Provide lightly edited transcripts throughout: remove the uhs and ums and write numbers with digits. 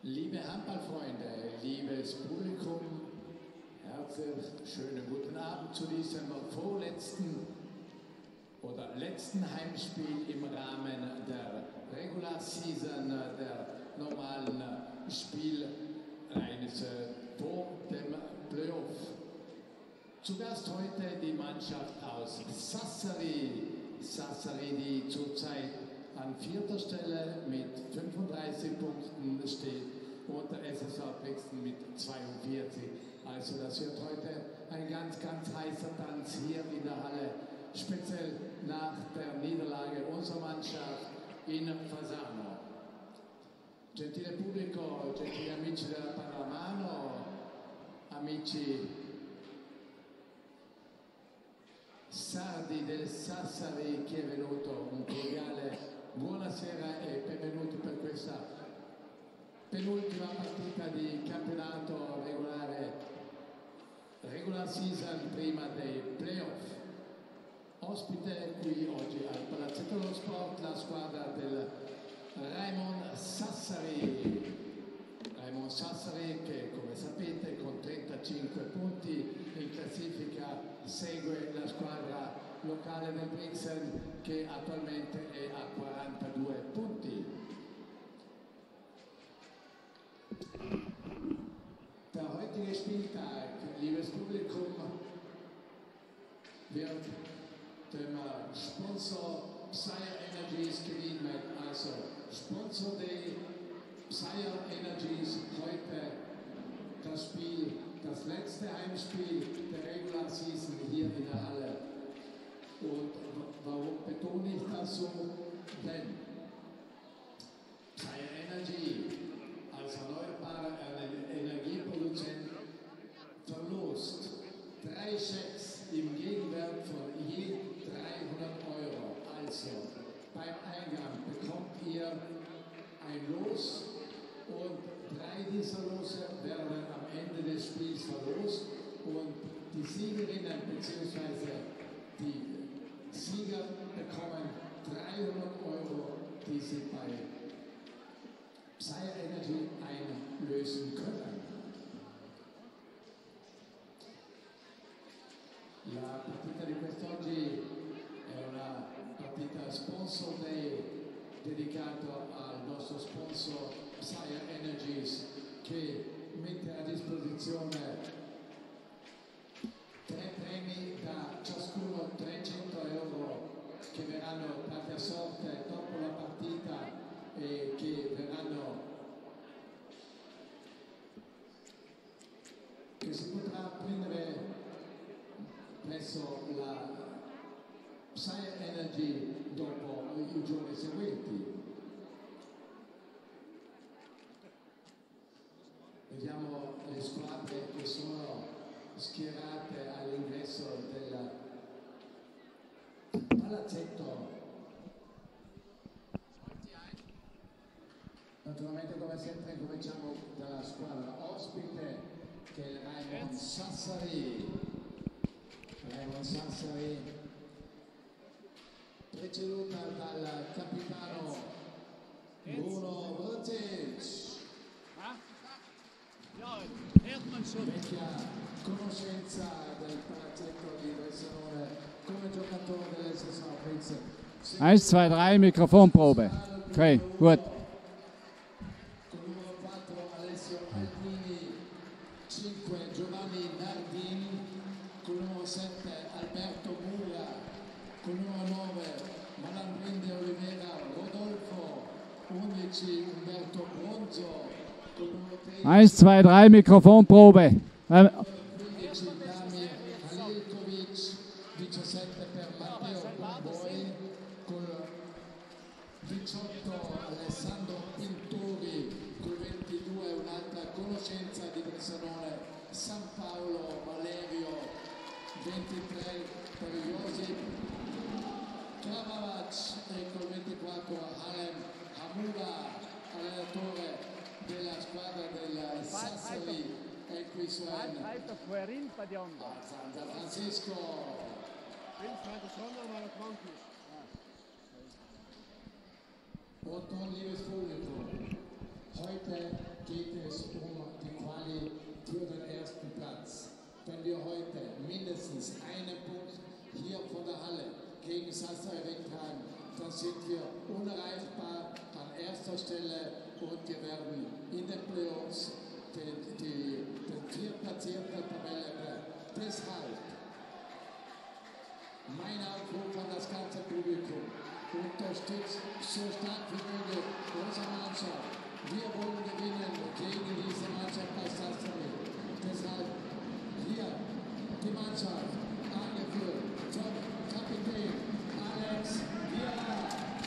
Liebe Handballfreunde, liebes Publikum, herzlich schönen guten Abend zu diesem vorletzten oder letzten Heimspiel im Rahmen der Regular Season, der normalen Spielreihe vor dem Playoff. Zu Gast heute die Mannschaft aus Sassari, die zurzeit an 4. Stelle mit 35 Punkten steht und der SSV Brixen mit 42. Also das wird heute ein ganz heißer Tanz hier in der Halle, speziell nach der Niederlage unserer Mannschaft in Fasano. Gentile pubblico, gentili amici della Pallamano, amici sardi del Sassari, chi è venuto, un cordiale buonasera e benvenuti per questa penultima partita di campionato regolare, regular season prima dei playoff. Ospite qui oggi al Palazzetto dello Sport la squadra del Raimon Sassari. Raimon Sassari che, come sapete, con 35 punti in classifica segue la squadra locale del Brixen che attualmente è a 42 punti. Der heutige Spieltag, liebes Publikum, wird dem Sponsor Psaja Energies gewidmet. Also Sponsor Day Psaja Energies, heute das Spiel, das letzte Heimspiel der Regular Season hier in der Halle. Und warum betone ich das so? Denn Psaja Energy als erneuerbarer Energieproduzent verlost 3 Schecks im Gegenwert von je 300 Euro. Also beim Eingang bekommt ihr ein Los und 3 dieser Lose werden am Ende des Spiels verlost und die Siegerinnen bzw. die Sieger bekommen 300 Euro, die sie bei Psaja Energy einlösen können. La partita di quest'oggi è una partita sponsor day dedicato al nostro sponsor Psaja Energies che mette a disposizione 3 premi da ciascuno 300 euro che verranno dati a sorte dopo la partita e che si potrà prendere presso la Psaja Energy dopo i giorni seguenti. Vediamo le squadre che sono schierate all'ingresso del palazzetto. Naturalmente, come sempre, cominciamo dalla squadra ospite che è il Raimon Sassari. Raimon Sassari preceduta dal capitano Bruno Vrcic. Vecchia conoscenza del palazzetto di Bressanone come giocatore dell'SSV Brixen. 1, 2, 3, Mikrofonprobe. Okay, gut. Con numero 4 Alessio Albini, 5 Giovanni Nardini, con numero 7 Alberto Mura, con numero 9 Malandrinde Olivera Rodolfo, 11 Umberto Bronzo, con numero 13 1, 2, 3, Mikrofonprobe. 15 Damir Halilkovic, 17 per Matteo Bomboi, con 18 Alessandro Pintori, con 22 un'altra conoscenza di Bressanone, San Paolo Valerio, 23 per Josip Kramavac e con 24 Harem Hamula, allenatore della squadra del Sassari. E qui su San Francisco. Und nun, liebes Publikum, Heute geht es um die Quali für den ersten Platz. Wenn wir heute mindestens einen Punkt hier von der Halle gegen Sassari wegtragen, dann sind wir unerreichbar an erster Stelle und wir werden in den Playoffs den viertplatzierten der Tabelle. Deshalb mein Aufruf an das ganze Publikum: unterstützt so stark wie möglich unsere Mannschaft. Wir wollen gewinnen gegen diese Mannschaft aus Sassari. Deshalb hier die Mannschaft, angeführt vom Kapitän Alex Vieira.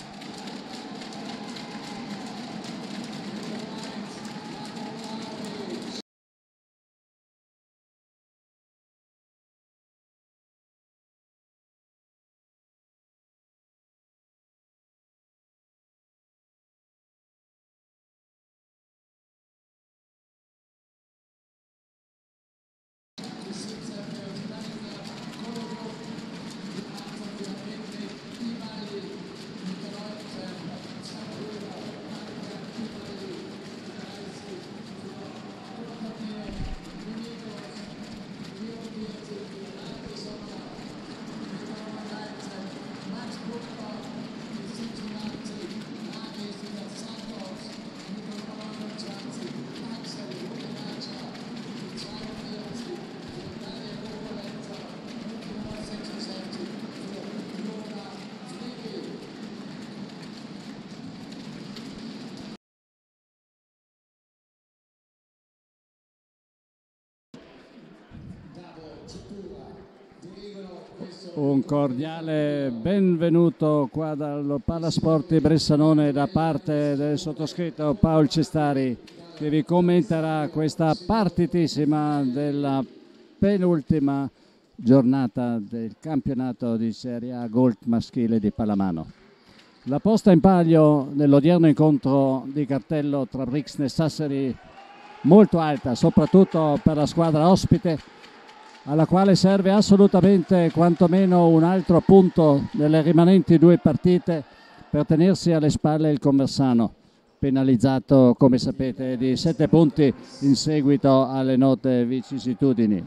Un cordiale benvenuto qua dal Palasport di Bressanone da parte del sottoscritto Paolo Cestari, che vi commenterà questa partitissima della penultima giornata del campionato di Serie A Gold maschile di pallamano. La posta in palio nell'odierno incontro di cartello tra Brixen e Sassari molto alta, soprattutto per la squadra ospite, alla quale serve assolutamente quantomeno un altro punto nelle rimanenti due partite per tenersi alle spalle il Conversano, penalizzato, come sapete, di 7 punti in seguito alle note vicissitudini.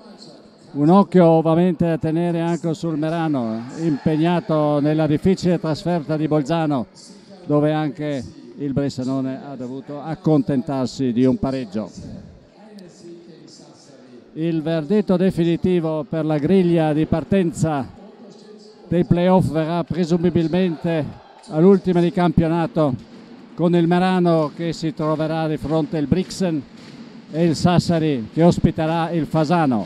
Un occhio ovviamente a tenere anche sul Merano, impegnato nella difficile trasferta di Bolzano, dove anche il Bressanone ha dovuto accontentarsi di un pareggio. Il verdetto definitivo per la griglia di partenza dei playoff verrà presumibilmente all'ultima di campionato, con il Merano che si troverà di fronte al Brixen e il Sassari che ospiterà il Fasano.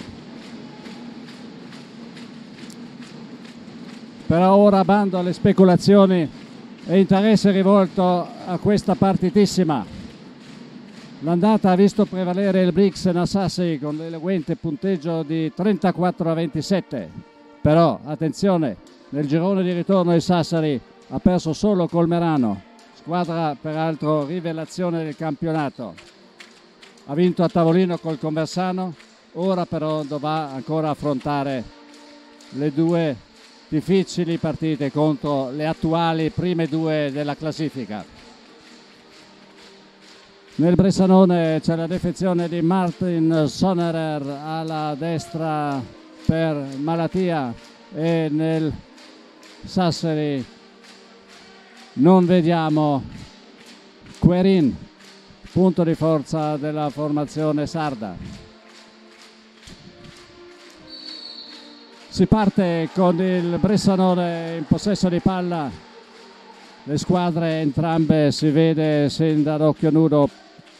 Però ora bando alle speculazioni e interesse rivolto a questa partitissima. L'andata ha visto prevalere il Brixen a Sassari con l'elegante punteggio di 34-27. Però, attenzione, nel girone di ritorno il Sassari ha perso solo col Merano, squadra peraltro rivelazione del campionato. Ha vinto a tavolino col Conversano, ora però dovrà ancora affrontare le due difficili partite contro le attuali prime due della classifica. Nel Bressanone c'è la defezione di Martin Sonnerer alla destra per malattia e nel Sassari non vediamo Querin, punto di forza della formazione sarda. Si parte con il Bressanone in possesso di palla, le squadre entrambe si vede sin dall'occhio nudo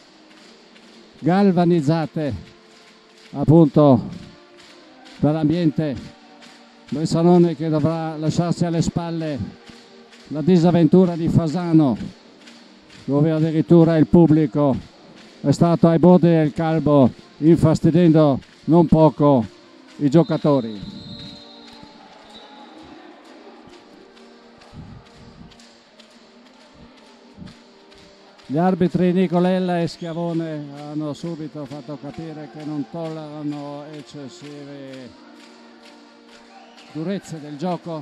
galvanizzate appunto per l'ambiente. Bressanone che dovrà lasciarsi alle spalle la disavventura di Fasano, dove addirittura il pubblico è stato ai bordi del calbo, infastidendo non poco i giocatori. Gli arbitri Nicolella e Schiavone hanno subito fatto capire che non tollerano eccessive durezze del gioco.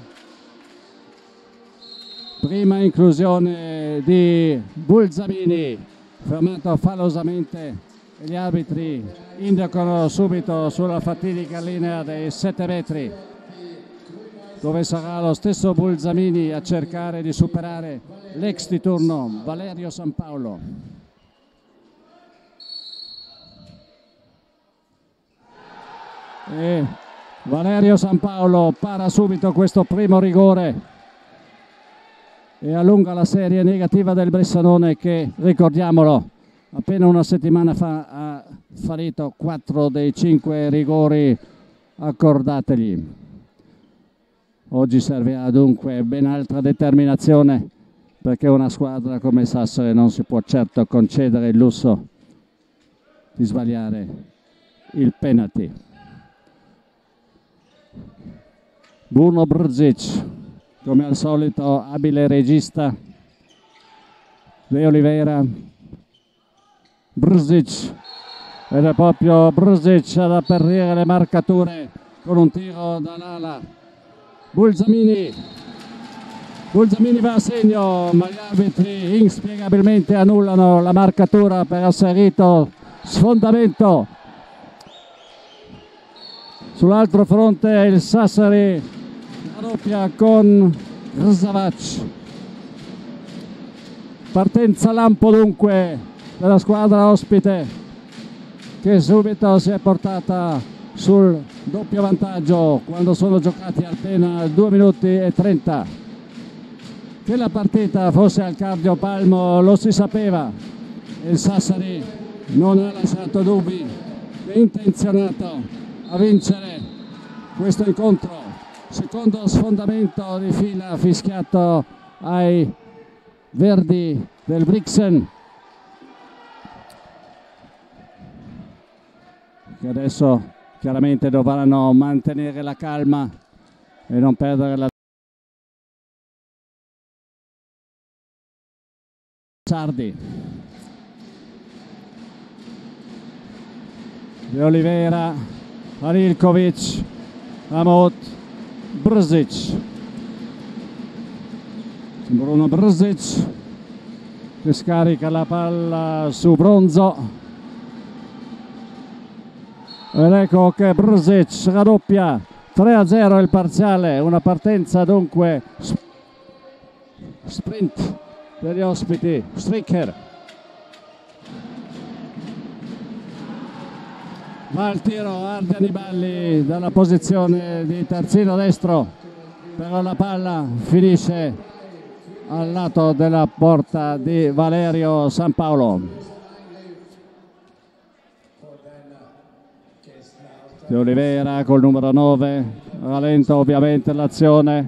Prima inclusione di Bulzamini, fermato fallosamente e gli arbitri indicano subito sulla fatidica linea dei 7 metri, dove sarà lo stesso Bulzamini a cercare di superare l'ex di turno Valerio Sampaolo. E Valerio Sampaolo para subito questo primo rigore e allunga la serie negativa del Bressanone che, ricordiamolo, appena una settimana fa ha fallito 4 dei 5 rigori accordategli. Oggi servirà dunque ben altra determinazione, perché una squadra come Sassari non si può certo concedere il lusso di sbagliare il penalty. Bruno Brzic, come al solito abile regista. De Oliveira, Brzic, ed è proprio Brzic ad aperire le marcature con un tiro dall'ala. Bulzamini va a segno, ma gli arbitri inspiegabilmente annullano la marcatura per asserito sfondamento. Sull'altro fronte il Sassari raddoppia con Grzavac. Partenza lampo dunque della squadra ospite, che subito si è portata sul doppio vantaggio quando sono giocati appena 2 minuti e 30. Che la partita fosse al cardiopalmo lo si sapeva. Il Sassari non ha lasciato dubbi, è intenzionato a vincere questo incontro. Secondo sfondamento di fila fischiato ai verdi del Brixen, che adesso chiaramente dovranno mantenere la calma e non perdere la Sardi. De Oliveira, Anilkovic, Amot, Brzic. Bruno Brzic che scarica la palla su Bronzo. Ed ecco che Brzic raddoppia, 3-0 il parziale, una partenza dunque sprint degli ospiti. Stricker va al tiro, Arde Aniballi dalla posizione di terzino destro, però la palla finisce al lato della porta di Valerio Sampaolo. De Oliveira col numero 9, rallenta ovviamente l'azione.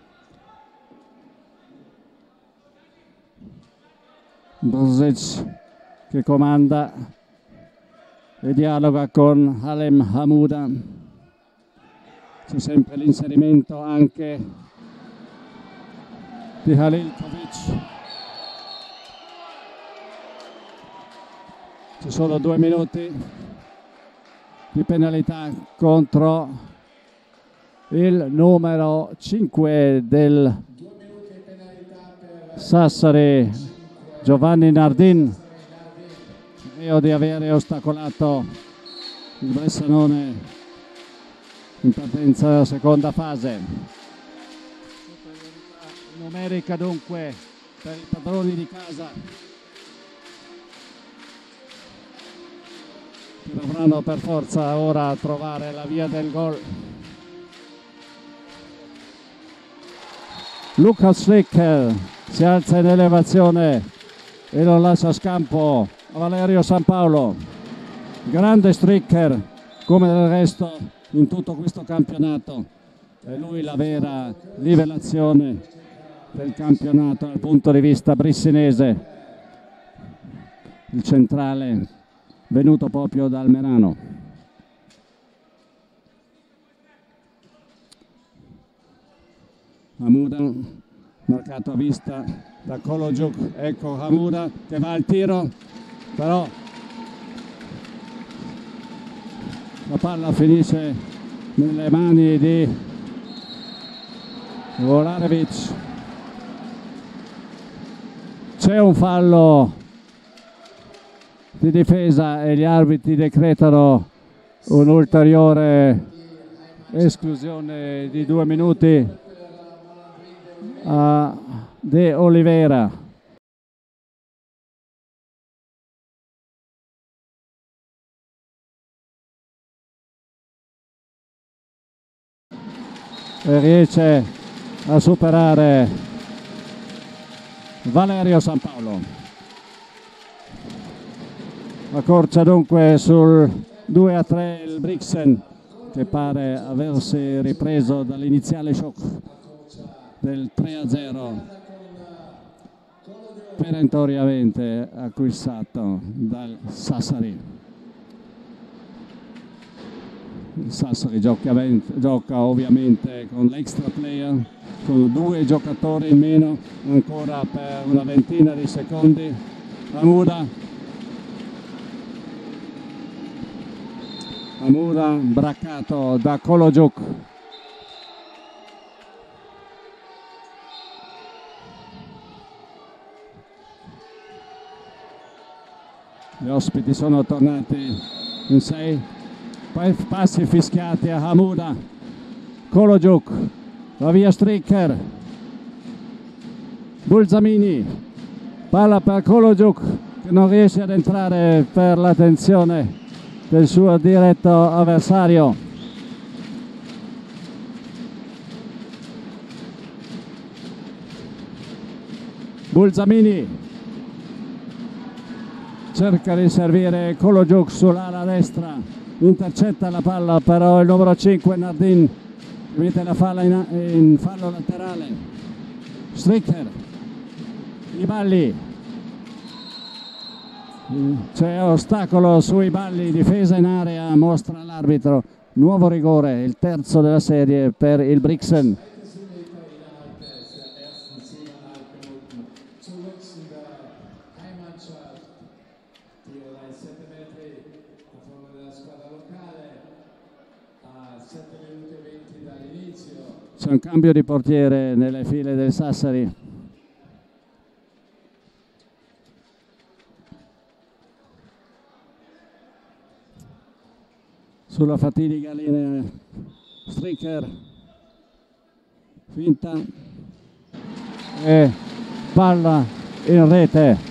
Brzic che comanda e dialoga con Halem Hamouda. C'è sempre l'inserimento anche di Halilkovic. Ci sono 2 minuti di penalità contro il numero 5 del Sassari, Giovanni Nardin, reo di avere ostacolato il Bressanone in partenza della seconda fase. Numerica dunque per i padroni di casa, che dovranno per forza ora trovare la via del gol. Lukas Stricker si alza in elevazione e lo lascia a scampo a Valerio Sampaolo. Grande Stricker, come del resto in tutto questo campionato. È lui la vera rivelazione del campionato dal punto di vista brissinese, il centrale venuto proprio dal Merano. Hamouda marcato a vista da Kolojuk, ecco Hamouda che va al tiro, però la palla finisce nelle mani di Volarevic. C'è un fallo di difesa e gli arbitri decretano un'ulteriore esclusione di 2 minuti a De Oliveira. E riesce a superare Valerio Sampaolo. Accorcia dunque sul 2-3 il Brixen, che pare aversi ripreso dall'iniziale shock del 3-0 perentoriamente acquistato dal Sassari. Il Sassari gioca ovviamente con l'extra player, con 2 giocatori in meno ancora per una ventina di secondi. Amuda braccato da Kolojuk. Gli ospiti sono tornati in 6. Passi fischiati a Hamuda. Kolojuk, va via Stricker. Bulzamini, palla per Kolojuk che non riesce ad entrare per l'attenzione del suo diretto avversario. Bulzamini cerca di servire Kolojuk sull'ala destra. Intercetta la palla, però il numero 5 Nardin mette la palla in fallo laterale. Stricker, i balli, c'è ostacolo sui balli, difesa in area, mostra l'arbitro, nuovo rigore, il terzo della serie per il Brixen. C'è un cambio di portiere nelle file del Sassari. Sulla fatidica linea Stricker, finta e palla in rete.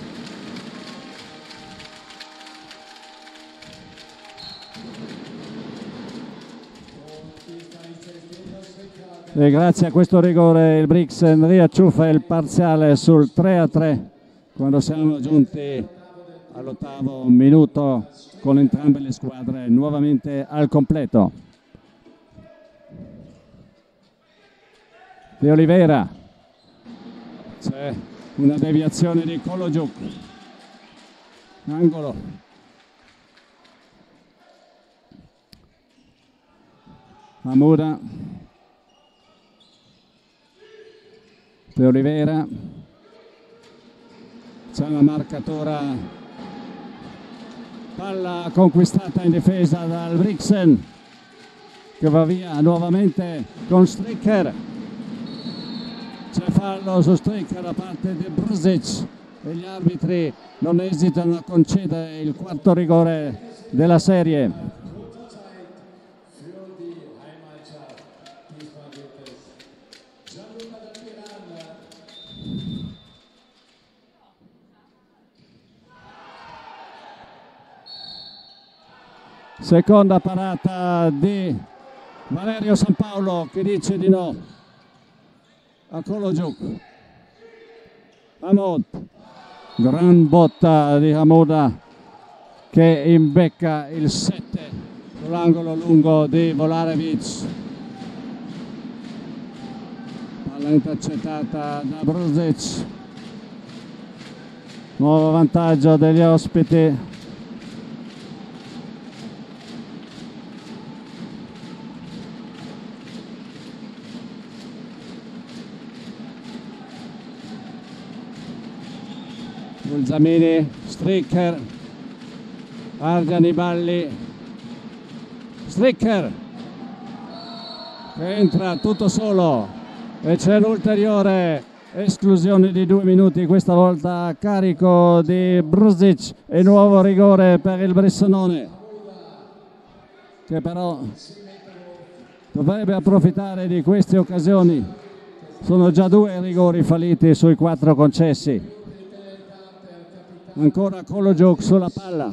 E grazie a questo rigore il Brixen riacciuffa il parziale sul 3-3 quando siamo giunti all'8° minuto con entrambe le squadre nuovamente al completo. De Oliveira, c'è una deviazione di Kolojuk, angolo. Amuda, De Oliveira, c'è una marcatura, palla conquistata in difesa dal Brixen che va via nuovamente con Stricker, c'è fallo su Stricker da parte di Brzic e gli arbitri non esitano a concedere il quarto rigore della serie. Seconda parata di Valerio Sampaolo che dice di no a Kolojuk. Hamud, gran botta di Hamuda che imbecca il 7 sull'angolo lungo di Volarevic. Palla intercettata da Brzic. Nuovo vantaggio degli ospiti. Bulzamini, Stricker, Ardian i balli, Stricker che entra tutto solo e c'è l'ulteriore esclusione di 2 minuti, questa volta a carico di Brzic e nuovo rigore per il Bressanone, che però dovrebbe approfittare di queste occasioni. Sono già 2 rigori falliti sui 4 concessi. Ancora Kolodziuk sulla palla.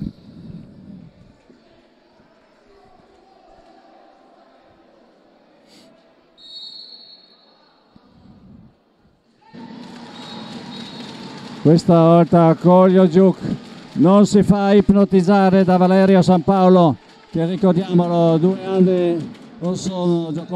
Questa volta Kolodziuk non si fa ipnotizzare da Valerio Sampaolo, che ricordiamolo 2 anni or sono giocò.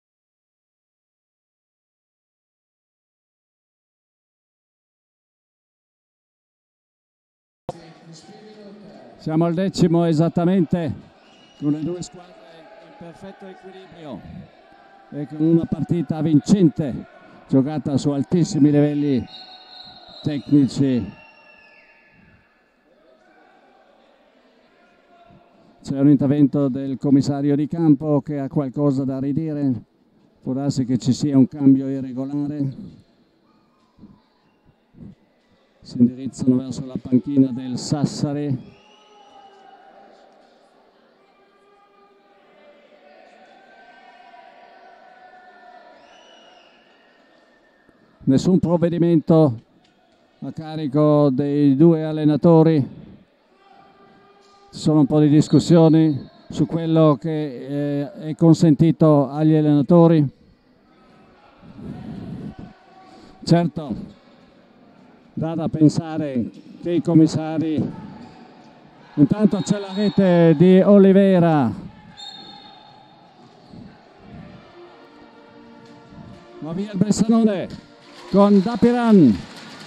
Siamo al 10° esattamente, con le 2 squadre in perfetto equilibrio e con una partita vincente giocata su altissimi livelli tecnici. C'è un intervento del commissario di campo che ha qualcosa da ridire. Può darsi che ci sia un cambio irregolare. Si indirizzano verso la panchina del Sassari. Nessun provvedimento a carico dei 2 allenatori. Ci sono un po' di discussioni su quello che è consentito agli allenatori. Certo, dà da pensare che i commissari. Intanto c'è la rete di Oliveira. Va via il Bressanone con Dapiran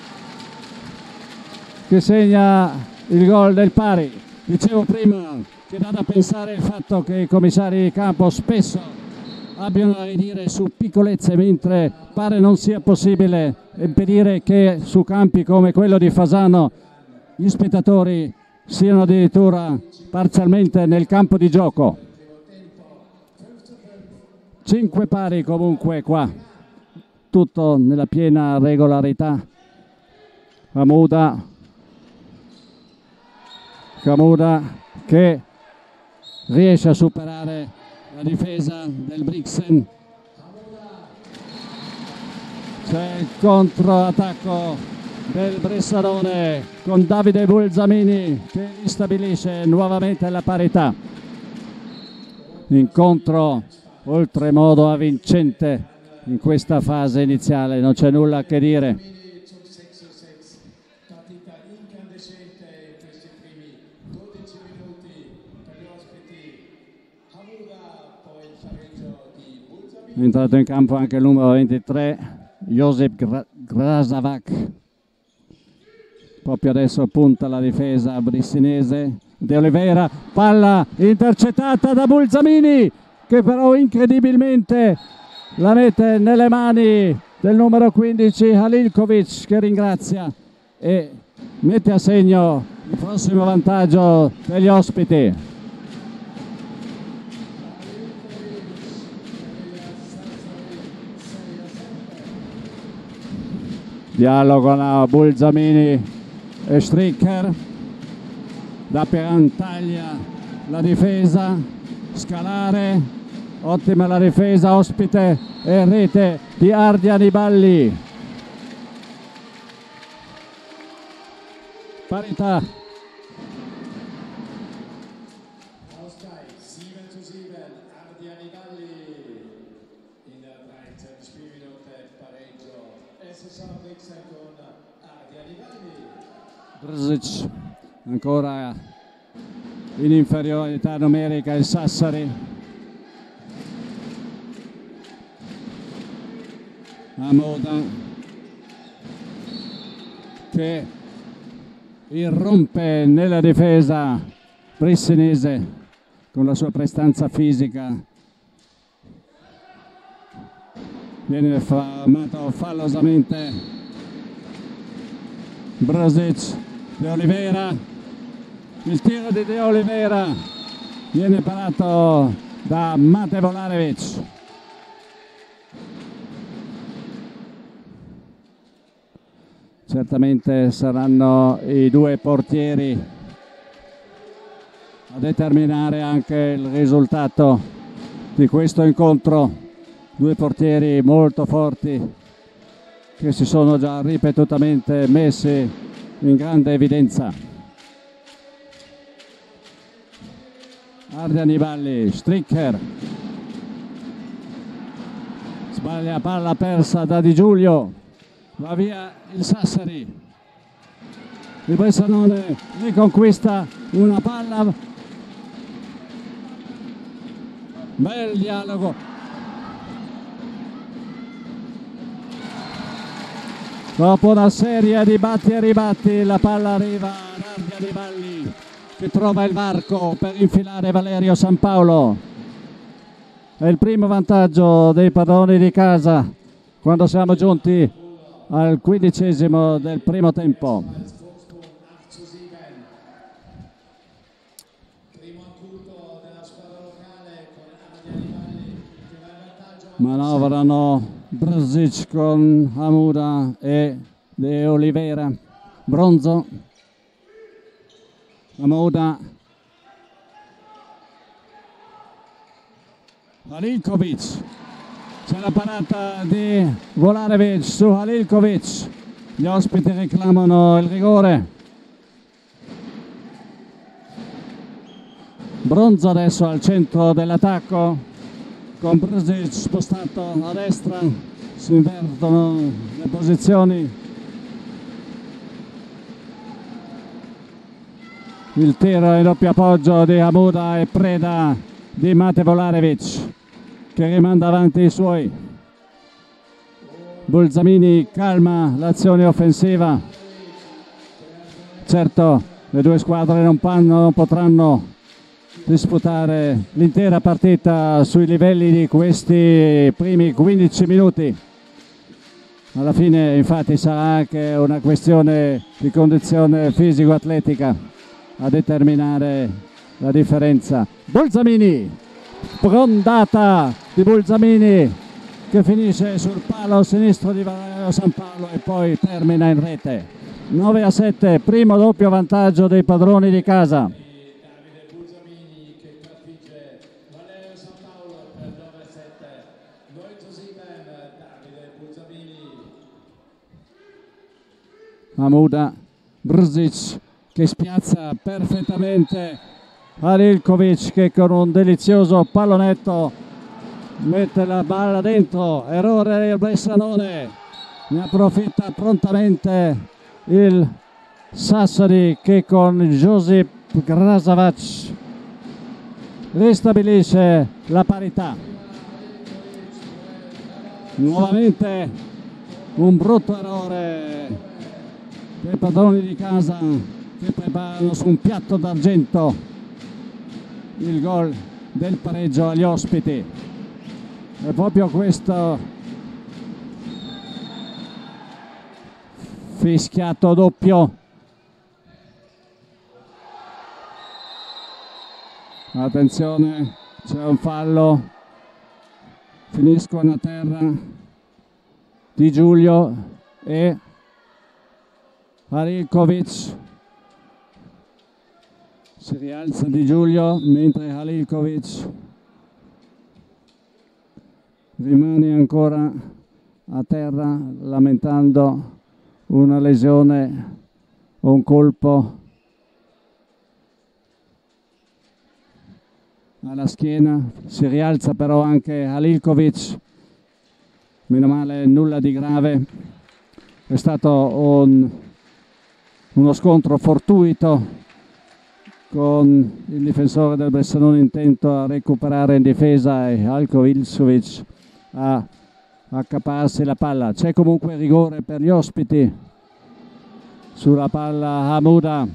che segna il gol del pari. Dicevo prima che dà da pensare il fatto che i commissari di campo spesso abbiano a ridire su piccolezze, mentre pare non sia possibile impedire che su campi come quello di Fasano gli spettatori siano addirittura parzialmente nel campo di gioco. 5 pari comunque qua, tutto nella piena regolarità. Kamuda che riesce a superare la difesa del Brixen. C'è il controattacco del Bressanone con Davide Bulzamini che ristabilisce nuovamente la parità. Incontro oltremodo avvincente in questa fase iniziale, non c'è nulla che dire. È entrato in campo anche il numero 23, Josip Grasavac. Proprio adesso punta la difesa brissinese. De Oliveira, palla intercettata da Bulzamini, che però incredibilmente la mette nelle mani del numero 15 Halilkovic, che ringrazia e mette a segno il prossimo vantaggio degli ospiti. Dialogo con Bulzamini e Stricker. Dapiran taglia la difesa, scalare, ottima la difesa ospite e rete di Ardi Aniballi. Parità. Ausgleich 7:7, Ardi Aniballi in der 13. Spielminute, pareggio SSV Brixen con Ardi Aniballi. Brzic ancora in inferiorità numerica il Sassari. Amoda che irrompe nella difesa brissinese con la sua prestanza fisica. Viene fermato fallosamente Brzic. De Oliveira, il tiro di De Oliveira viene parato da Mate Volarevic. certamente saranno i due portieri a determinare anche il risultato di questo incontro. Due portieri molto forti che si sono già ripetutamente messi in grande evidenza. Ardi Aniballi, Stricker, sbaglia, palla persa da Di Giulio, va via il Sassari, il Bressanone riconquista una palla, bel dialogo, dopo una serie di batti e ribatti la palla arriva ad Ardi Aniballi che trova il varco per infilare Valerio Sampaolo. È il primo vantaggio dei padroni di casa quando siamo giunti al 15° del primo tempo. Manovrano Brzic con Hamuda e De Oliveira. Bronzo, Hamuda, Halilkovic, c'è la parata di Volarevic su Halilkovic, gli ospiti reclamano il rigore. Bronzo adesso al centro dell'attacco con Brzic spostato a destra, si invertono le posizioni. Il tiro in doppio appoggio di Hamuda e preda di Mate Volarevic che rimanda avanti i suoi. Bolzamini calma l'azione offensiva. Certo, le due squadre non potranno disputare l'intera partita sui livelli di questi primi 15 minuti. Alla fine infatti sarà anche una questione di condizione fisico-atletica a determinare la differenza. Bolzamini, sprondata di Bolzamini che finisce sul palo sinistro di Valerio Sampaolo e poi termina in rete. 9-7, primo doppio vantaggio dei padroni di casa. Hamuda, Brzic che spiazza perfettamente Halilkovic che con un delizioso pallonetto mette la palla dentro. Errore del Bressanone, ne approfitta prontamente il Sassari che con Josip Grasavac ristabilisce la parità. Nuovamente un brutto errore dei padroni di casa che preparano su un piatto d'argento il gol del pareggio agli ospiti. È proprio questo fischiato doppio. Attenzione, c'è un fallo, finiscono a terra Di Giulio e Halilkovic. Si rialza Di Giulio mentre Halilkovic rimane ancora a terra lamentando una lesione o un colpo alla schiena. Si rialza però anche Halilkovic, meno male nulla di grave. È stato uno scontro fortuito con il difensore del Bressanone intento a recuperare in difesa e Halilkovic a accapparsi la palla. C'è comunque rigore per gli ospiti sulla palla Hamuda.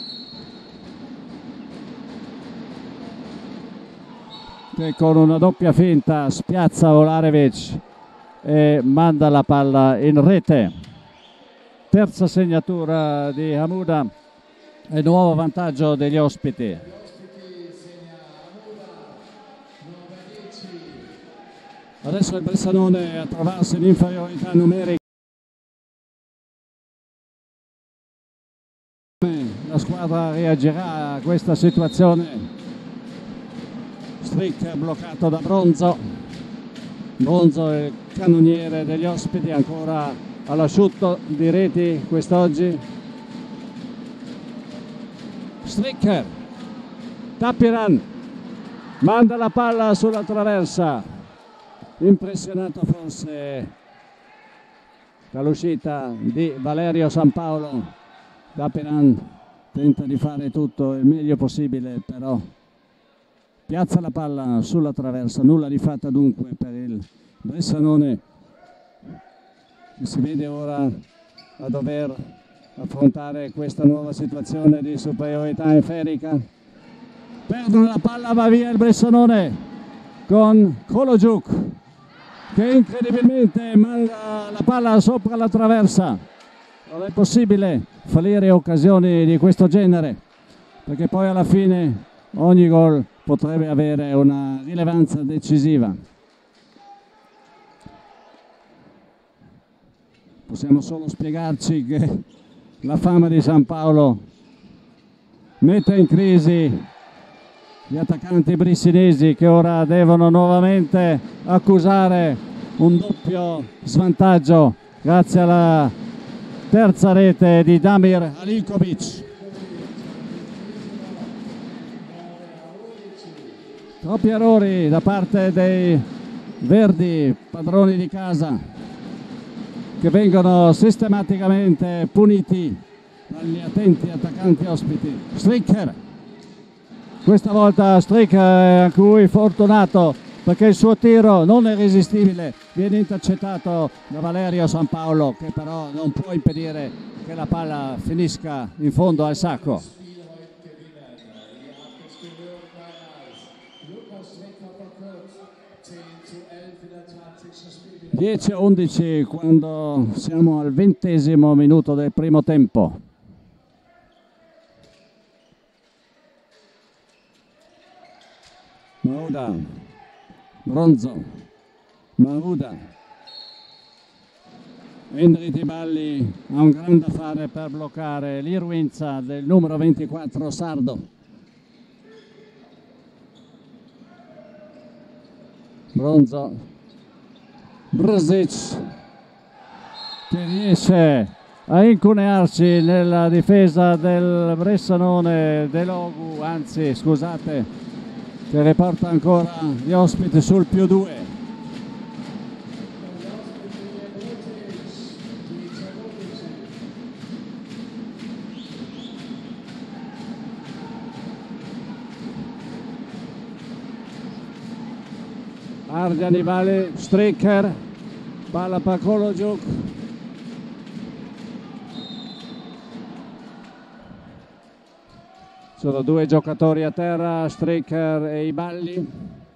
Che con una doppia finta spiazza Volarevic e manda la palla in rete. Terza segnatura di Hamuda e nuovo vantaggio degli ospiti. Adesso il Bressanone a trovarsi in inferiorità numerica. come la squadra reagirà a questa situazione. Strick bloccato da Bronzo. Bronzo è il cannoniere degli ospiti, ancora all'asciutto di reti quest'oggi. Strick, Tapiran manda la palla sulla traversa, impressionato forse dall'uscita di Valerio Sampaolo. Tapiran tenta di fare tutto il meglio possibile, però piazza la palla sulla traversa, nulla di fatta dunque per il Bressanone, che si vede ora a dover affrontare questa nuova situazione di superiorità inferica. Perdono la palla, va via il Bressanone con Kologiuk, che incredibilmente manda la palla sopra la traversa. Non è possibile fallire occasioni di questo genere, perché poi alla fine ogni gol potrebbe avere una rilevanza decisiva. Possiamo solo spiegarci che la fama di Sampaolo mette in crisi gli attaccanti brissinesi, che ora devono nuovamente accusare un doppio svantaggio grazie alla terza rete di Damir Alinkovic. Troppi errori da parte dei verdi, padroni di casa, che vengono sistematicamente puniti dagli attenti attaccanti ospiti. Stricker, questa volta Stricker è anche lui fortunato, perché il suo tiro non è irresistibile, viene intercettato da Valerio Sampaolo, che però non può impedire che la palla finisca in fondo al sacco. 10-11 quando siamo al 20° minuto del primo tempo. Mauda, Bronzo, Mauda. Endri Tiballi ha un gran da fare per bloccare l'irruenza del numero 24 sardo. Bronzo, Brzic, che riesce a incunearsi nella difesa del Bressanone, Delogu, anzi scusate, che riporta ancora gli ospiti sul +2. Ardiani Vale, Stricker, palla per Kologiuk. Sono due giocatori a terra, Stricker e Iballi.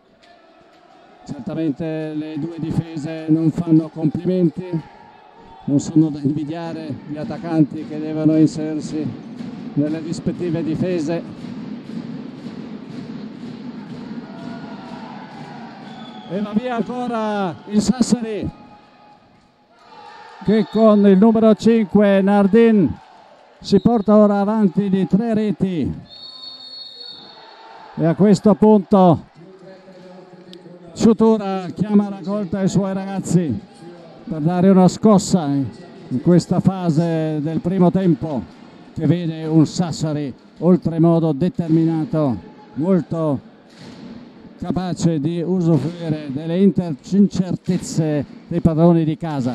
Certamente le due difese non fanno complimenti, non sono da invidiare gli attaccanti che devono inserirsi nelle rispettive difese. E va via ancora il Sassari, che con il numero 5 Nardin si porta ora avanti di 3 reti. E a questo punto Ciutura chiama a raccolta i suoi ragazzi per dare una scossa in questa fase del primo tempo, che vede un Sassari oltremodo determinato, molto capace di usufruire delle incertezze dei padroni di casa.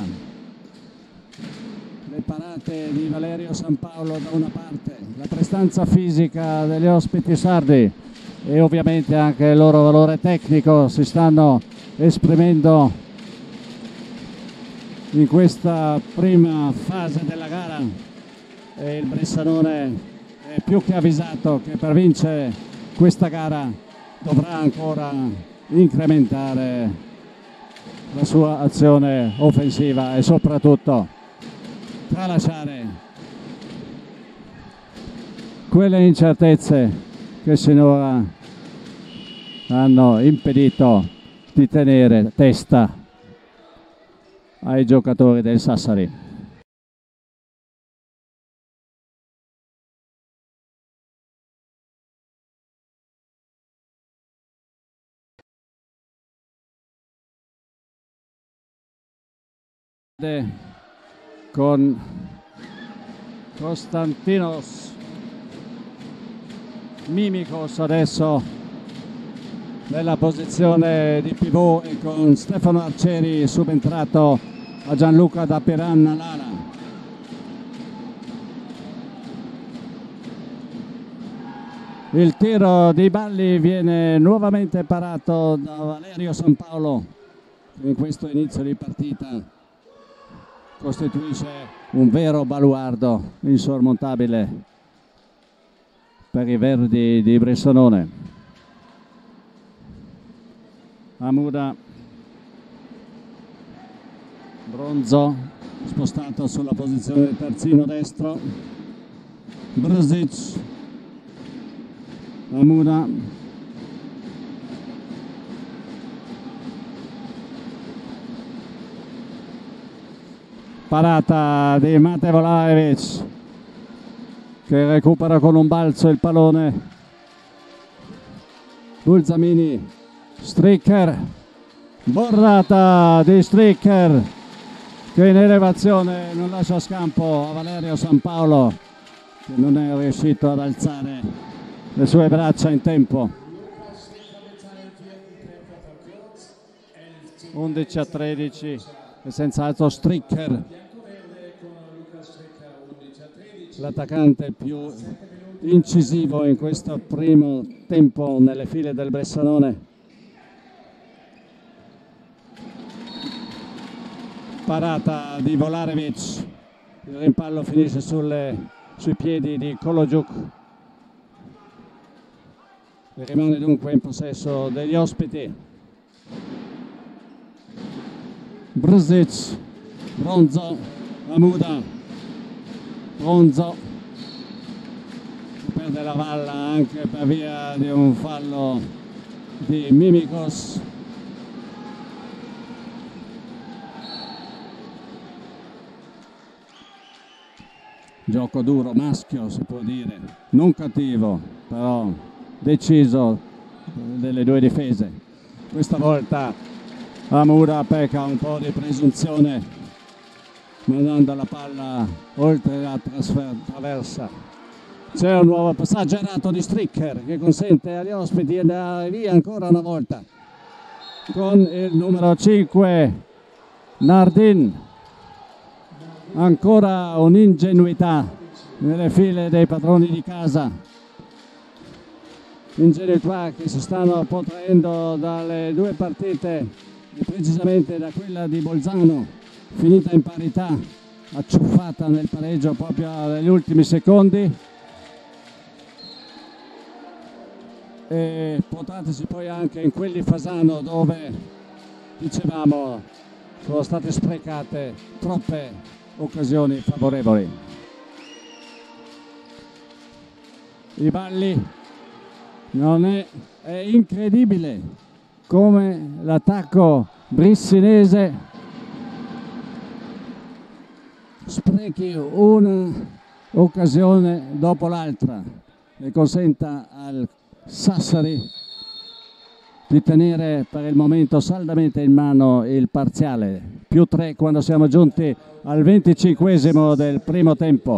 Le parate di Valerio Sampaolo da una parte, la prestanza fisica degli ospiti sardi e ovviamente anche il loro valore tecnico si stanno esprimendo in questa prima fase della gara, e il Bressanone è più che avvisato che per vincere questa gara dovrà ancora incrementare la sua azione offensiva e soprattutto tralasciare quelle incertezze che sinora hanno impedito di tenere testa ai giocatori del Sassari. con Konstantinos Mimikos adesso nella posizione di pivot e con Stefano Arcieri subentrato a Gianluca da Piranha Lala. Il tiro di Balli viene nuovamente parato da Valerio Sampaolo, che in questo inizio di partita costituisce un vero baluardo insormontabile per i verdi di Bressanone. Amuda, Bronzo spostato sulla posizione del terzino destro, Brzic, Amuda, parata di Mate Volajevic che recupera con un balzo il pallone. Bulzamini, Stricker, borrata di Stricker che in elevazione non lascia scampo a Valerio Sampaolo, che non è riuscito ad alzare le sue braccia in tempo. 11-13 e senz'altro Stricker l'attaccante più incisivo in questo primo tempo nelle file del Bressanone. Parata di Volarevic, il rimpallo finisce sui piedi di Kolodziuk e rimane dunque in possesso degli ospiti. Brzic, Bronzo, Amuda, Bronzo che perde la palla anche per via di un fallo di Mimikos. Gioco duro, maschio si può dire, non cattivo, però deciso delle due difese. Questa volta Amuda pecca un po' di presunzione, mandando la palla oltre la traversa. C'è un nuovo passaggio errato di Stricker che consente agli ospiti di andare via ancora una volta con il numero 5 Nardin. Ancora un'ingenuità nelle file dei padroni di casa, ingenuità che si stanno protraendo dalle due partite, e precisamente da quella di Bolzano, finita in parità, acciuffata nel pareggio proprio negli ultimi secondi, e portatesi poi anche in quelli Fasano, dove dicevamo sono state sprecate troppe occasioni favorevoli. I Balli, è incredibile come l'attacco brissinese sprechi una occasione dopo l'altra e consenta al Sassari di tenere per il momento saldamente in mano il parziale. +3 quando siamo giunti al 25esimo del primo tempo.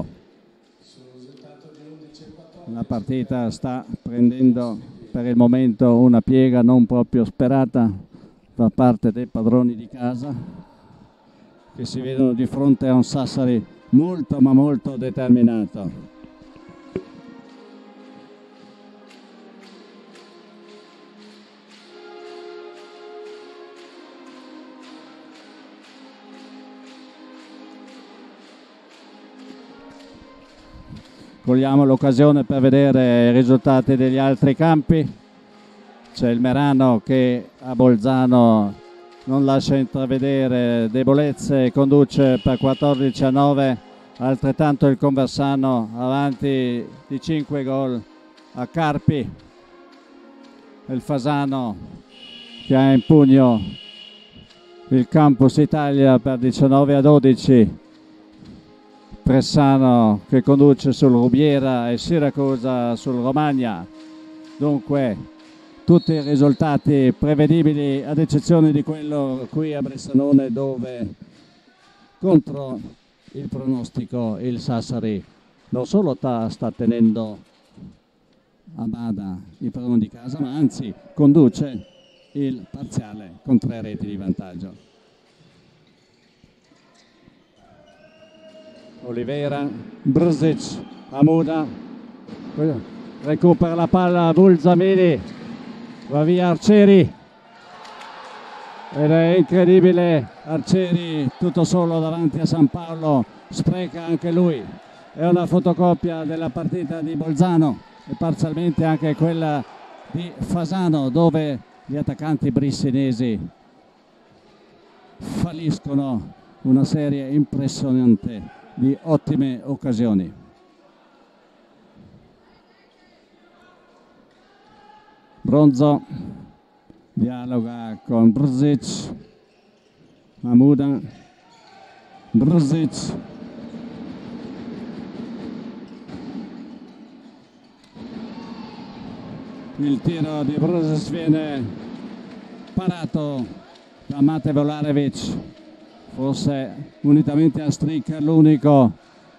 La partita sta prendendo per il momento una piega non proprio sperata da parte dei padroni di casa, che si vedono di fronte a un Sassari molto ma molto determinato. Cogliamo l'occasione per vedere i risultati degli altri campi. C'è il Merano che a Bolzano non lascia intravedere debolezze e conduce per 14-9, altrettanto il Conversano avanti di 5 gol a Carpi. Il Fasano che ha in pugno il Campus Italia per 19-12. Bressano che conduce sul Rubiera e Siracusa sul Romagna. Dunque tutti i risultati prevedibili, ad eccezione di quello qui a Bressanone, dove contro il pronostico il Sassari non solo sta tenendo a bada il padrone di casa, ma anzi conduce il parziale con 3 reti di vantaggio. Oliveira, Brzic, Hamuda, recupera la palla Bulzamini, va via Arcieri ed è incredibile, Arcieri tutto solo davanti a San Paolo, spreca anche lui. È una fotocopia della partita di Bolzano e parzialmente anche quella di Fasano, dove gli attaccanti brissinesi falliscono una serie impressionante di ottime occasioni. Bronzo dialoga con Brzic, Hamuda, Brzic, il tiro di Brzic viene parato da Mate Volarevic, forse unitamente a Stricker l'unico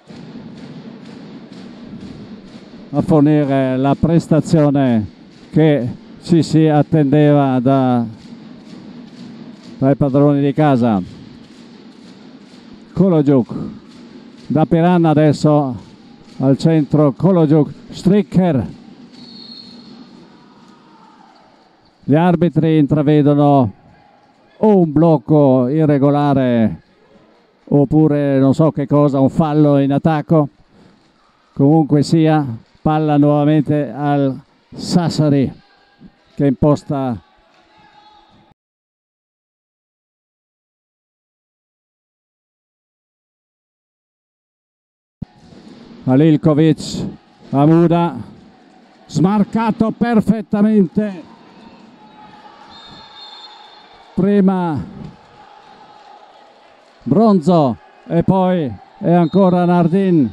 a fornire la prestazione che ci si attendeva dai padroni di casa. Kolodziuk da Piranha adesso al centro, Kolodziuk, Stricker. Gli arbitri intravedono o un blocco irregolare oppure non so che cosa, un fallo in attacco. Comunque sia, palla nuovamente al Sassari che imposta Halilkovic, Hamuda, smarcato perfettamente prima Bronzo e poi è ancora Nardin.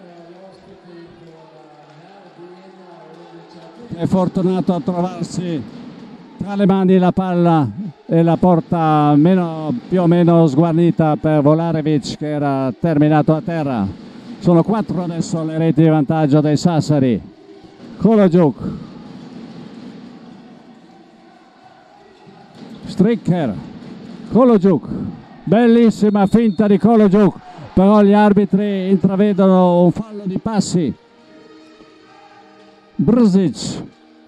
È fortunato a trovarsi tra le mani la palla e la porta più o meno sguarnita per Volarevic, che era terminato a terra. Sono 4 adesso le reti di vantaggio dei Sassari. Kolodziuk, Stricker, Kolodziuk, bellissima finta di Kolodziuk, però gli arbitri intravedono un fallo di passi. Brzic,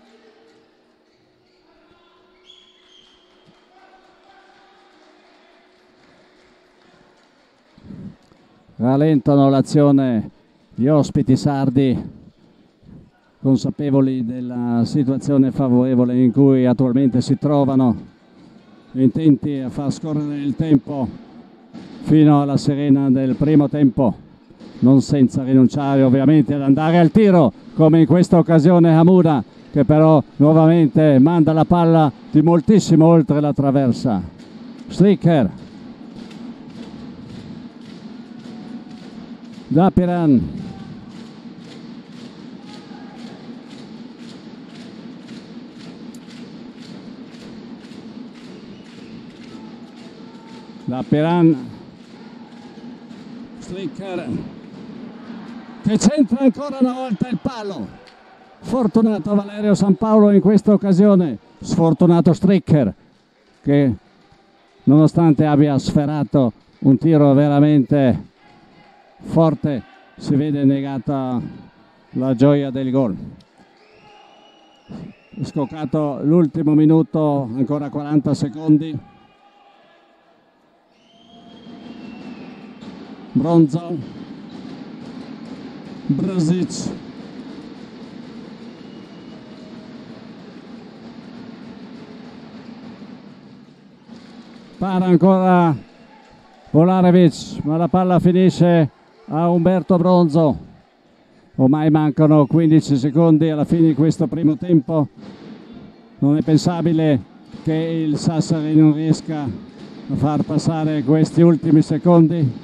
rallentano l'azione gli ospiti sardi, consapevoli della situazione favorevole in cui attualmente si trovano, intenti a far scorrere il tempo fino alla sirena del primo tempo, non senza rinunciare ovviamente ad andare al tiro, come in questa occasione Hamuda, che però nuovamente manda la palla di moltissimo oltre la traversa. Stricker, Dapiran, Stricker, che centra ancora una volta il palo. Fortunato Valerio San Paolo in questa occasione, sfortunato Stricker, che nonostante abbia sferato un tiro veramente forte, si vede negata la gioia del gol. Scoccato l'ultimo minuto, ancora 40 secondi. Bronzo, Brzic, para ancora Volarevic, ma la palla finisce a Umberto Bronzo. Ormai mancano 15 secondi alla fine di questo primo tempo. Non è pensabile che il Sassari non riesca a far passare questi ultimi secondi.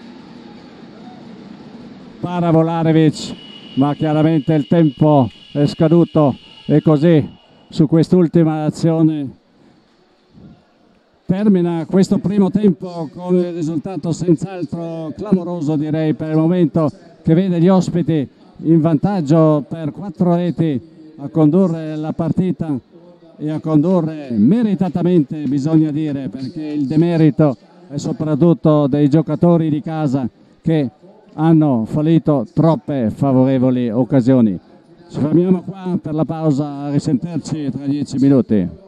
Para Volarevic, ma chiaramente il tempo è scaduto e così su quest'ultima azione termina questo primo tempo con il risultato senz'altro clamoroso, direi per il momento, che vede gli ospiti in vantaggio per 4 reti a condurre la partita e a condurre meritatamente, bisogna dire, perché il demerito è soprattutto dei giocatori di casa che hanno fallito troppe favorevoli occasioni. Ci fermiamo qua per la pausa, a risentirci tra 10 minuti.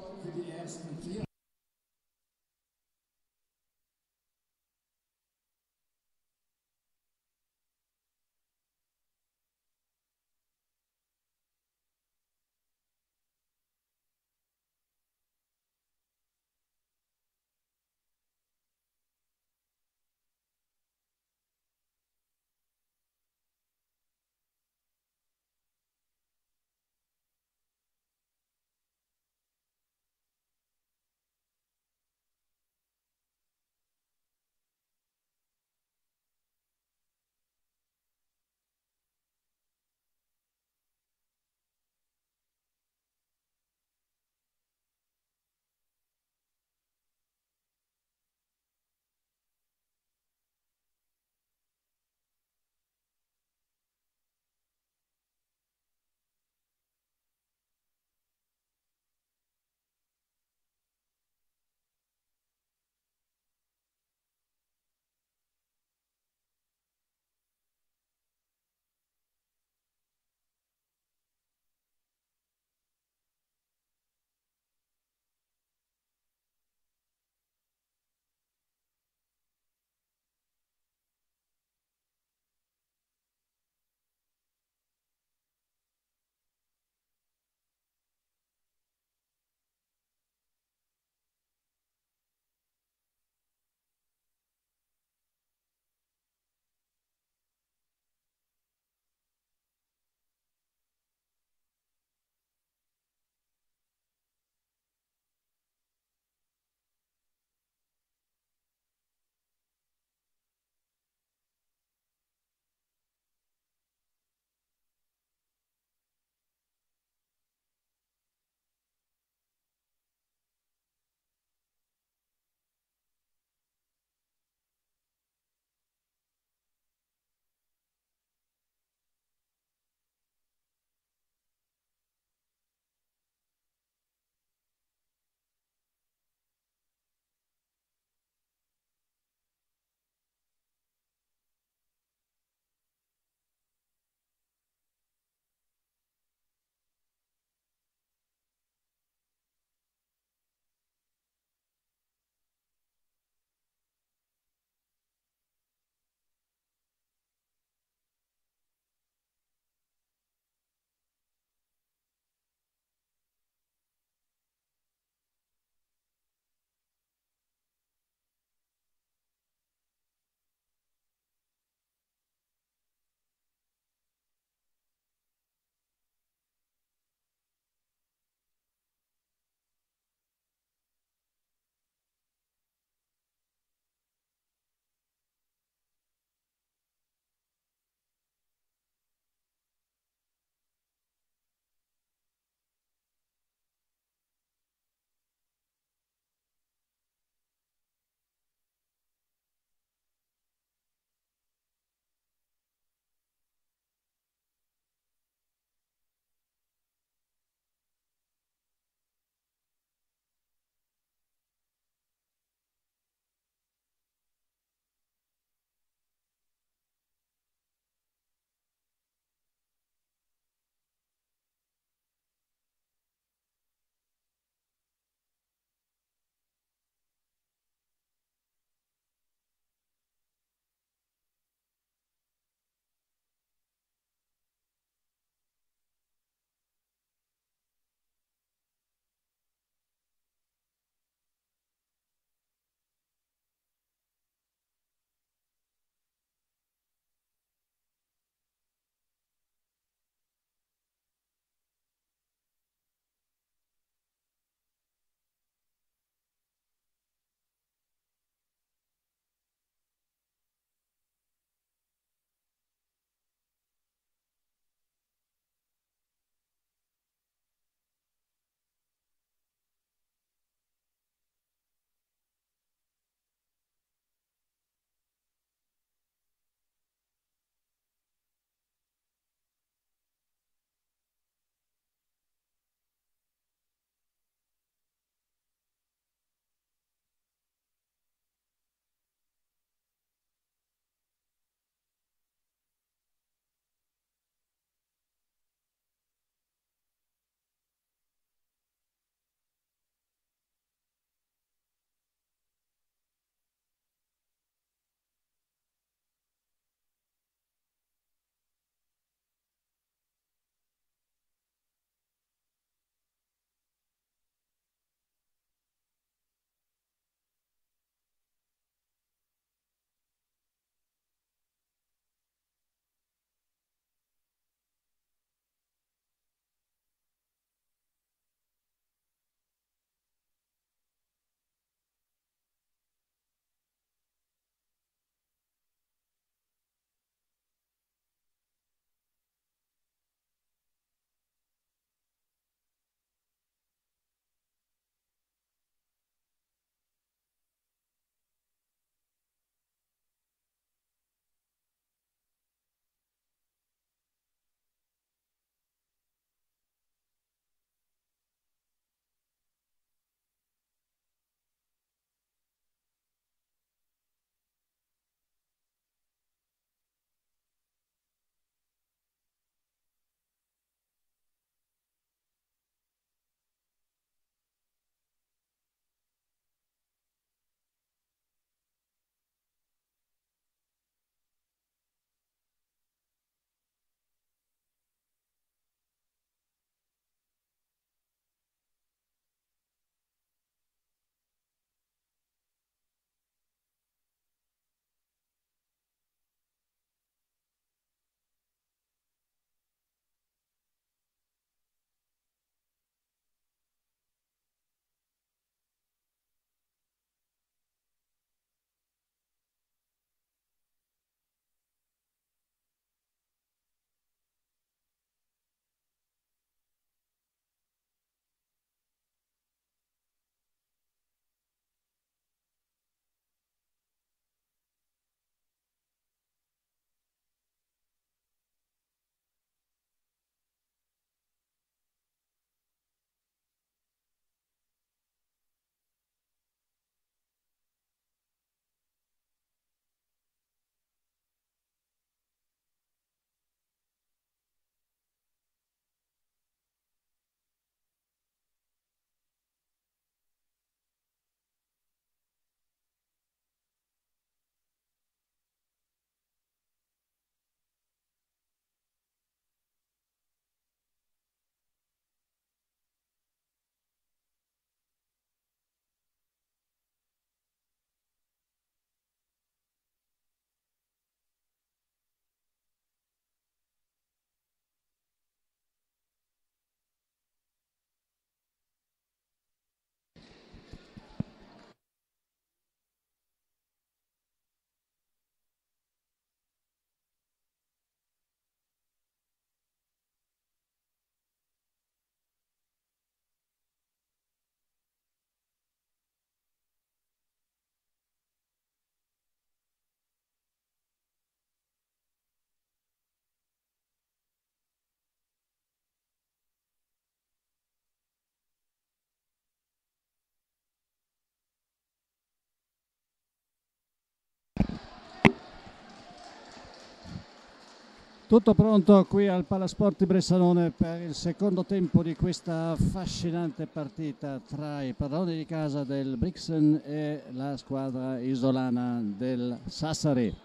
Tutto pronto qui al Palasport di Bressanone per il secondo tempo di questa affascinante partita tra i padroni di casa del Brixen e la squadra isolana del Sassari.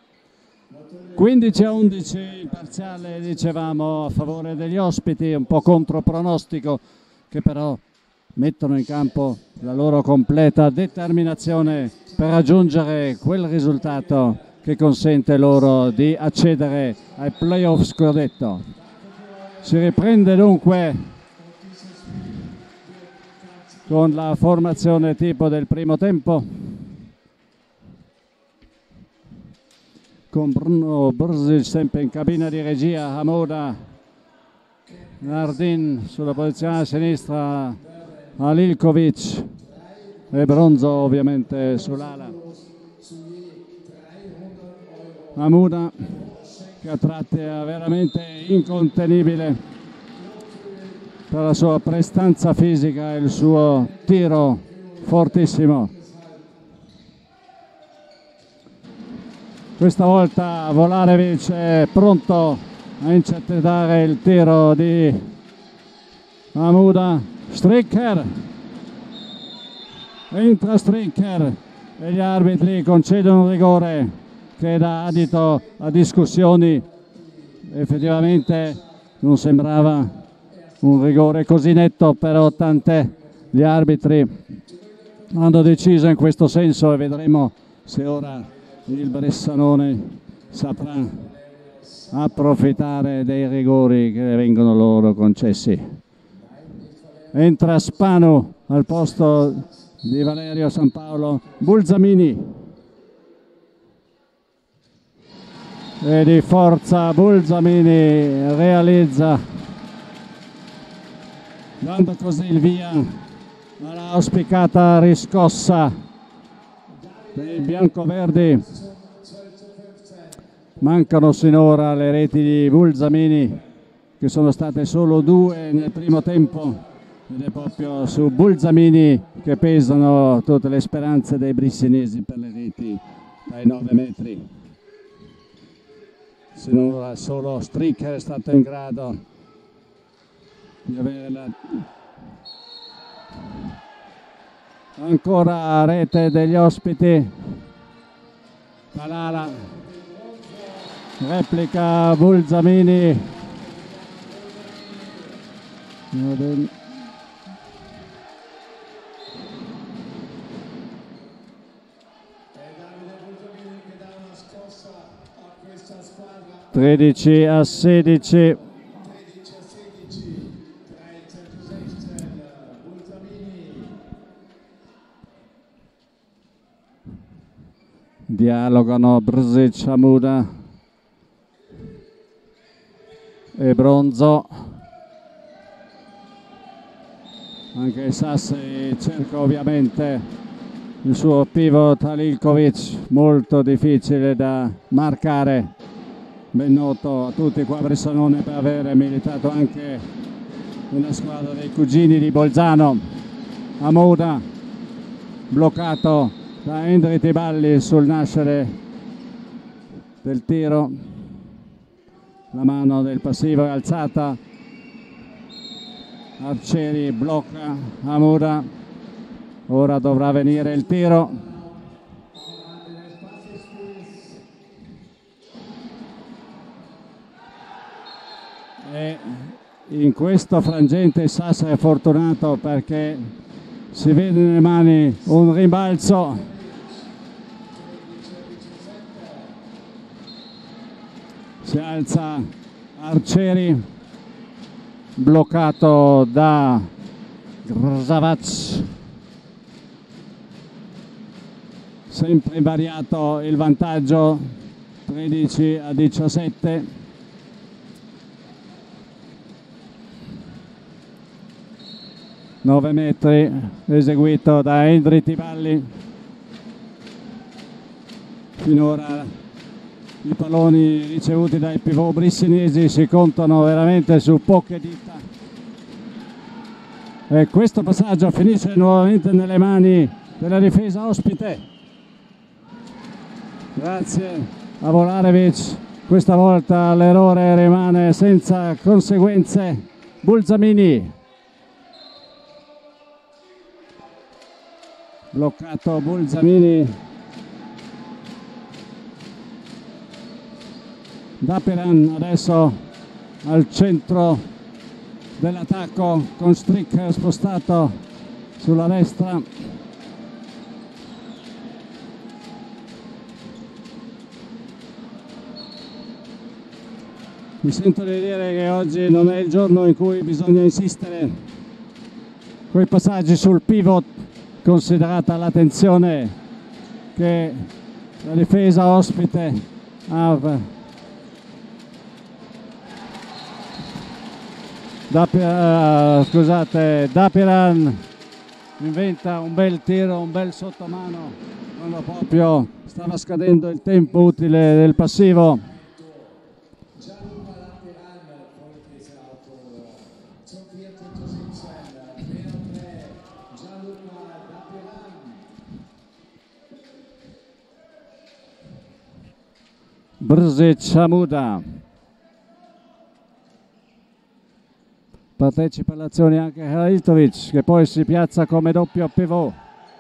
15-11 il parziale, dicevamo, a favore degli ospiti, un po' contro pronostico, che però mettono in campo la loro completa determinazione per raggiungere quel risultato che consente loro di accedere ai playoff scudetto. Si riprende dunque con la formazione tipo del primo tempo, con Bruno Brzic sempre in cabina di regia, Hamoda, Nardin sulla posizione a sinistra, Alilkovic e Bronzo ovviamente sull'ala. Hamoda che a tratti è veramente incontenibile per la sua prestanza fisica e il suo tiro fortissimo. Questa volta Volarevic è pronto a intercettare il tiro di Hamoda. Stricker, entra Stricker e gli arbitri concedono un rigore che dà adito a discussioni. Effettivamente non sembrava un rigore così netto, però tant'è, gli arbitri hanno deciso in questo senso e vedremo se ora il Bressanone saprà approfittare dei rigori che vengono loro concessi. Entra Spanu al posto di Valerio San Paolo, Bulzamini. E di forza Bulzamini realizza, dando così il via alla auspicata riscossa dei biancoverdi. Mancano sinora le reti di Bulzamini, che sono state solo 2 nel primo tempo, ed è proprio su Bulzamini che pesano tutte le speranze dei brissinesi per le reti dai 9 metri. Sinora solo Stricker è stato in grado di avere ancora rete degli ospiti. Palala, replica Bulzamini. (13-16). Dialogano Brzic, Hamoda e Bronzo. Anche il Sassari cerca ovviamente il suo pivot Alilkovic, molto difficile da marcare, ben noto a tutti qua a Bressanone per avere militato anche nella squadra dei cugini di Bolzano. Hamoda bloccato da Endri Tiballi sul nascere del tiro, la mano del passivo è alzata, Arcieri blocca Hamoda, ora dovrà venire il tiro. E in questo frangente il Sassari è fortunato perché si vede nelle mani un rimbalzo. Si alza Arcieri, bloccato da Grzavac. Sempre invariato il vantaggio, 13-17. (9 metri eseguito da Endri Tiballi). Finora i palloni ricevuti dai pivot brissinesi si contano veramente su poche dita. E questo passaggio finisce nuovamente nelle mani della difesa ospite. Grazie a Volarevic Questa volta l'errore rimane senza conseguenze. Bulzamini. Bloccato Bulzamini. Dapiran adesso al centro dell'attacco con Stricker spostato sulla destra. Mi sento di dire che oggi non è il giorno in cui bisogna insistere con i passaggi sul pivot, considerata l'attenzione che la difesa ospite ha. Dapiran inventa un bel tiro, un bel sottomano quando proprio stava scadendo il tempo utile del passivo. Brzic Hamuda. Partecipa all'azione anche Haliltovic, che poi si piazza come doppio pivot.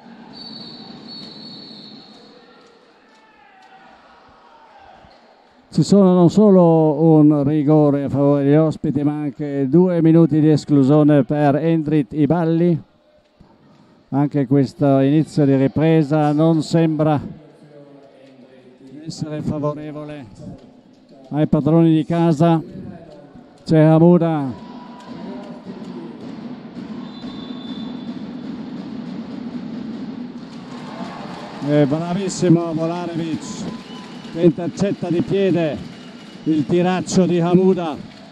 Ci sono non solo un rigore a favore degli ospiti, ma anche 2 minuti di esclusione per Endrit Iballi. Anche questo inizio di ripresa non sembra essere favorevole ai padroni di casa. C'è Hamuda. Bravissimo Volarevic che intercetta di piede il tiraccio di Hamuda.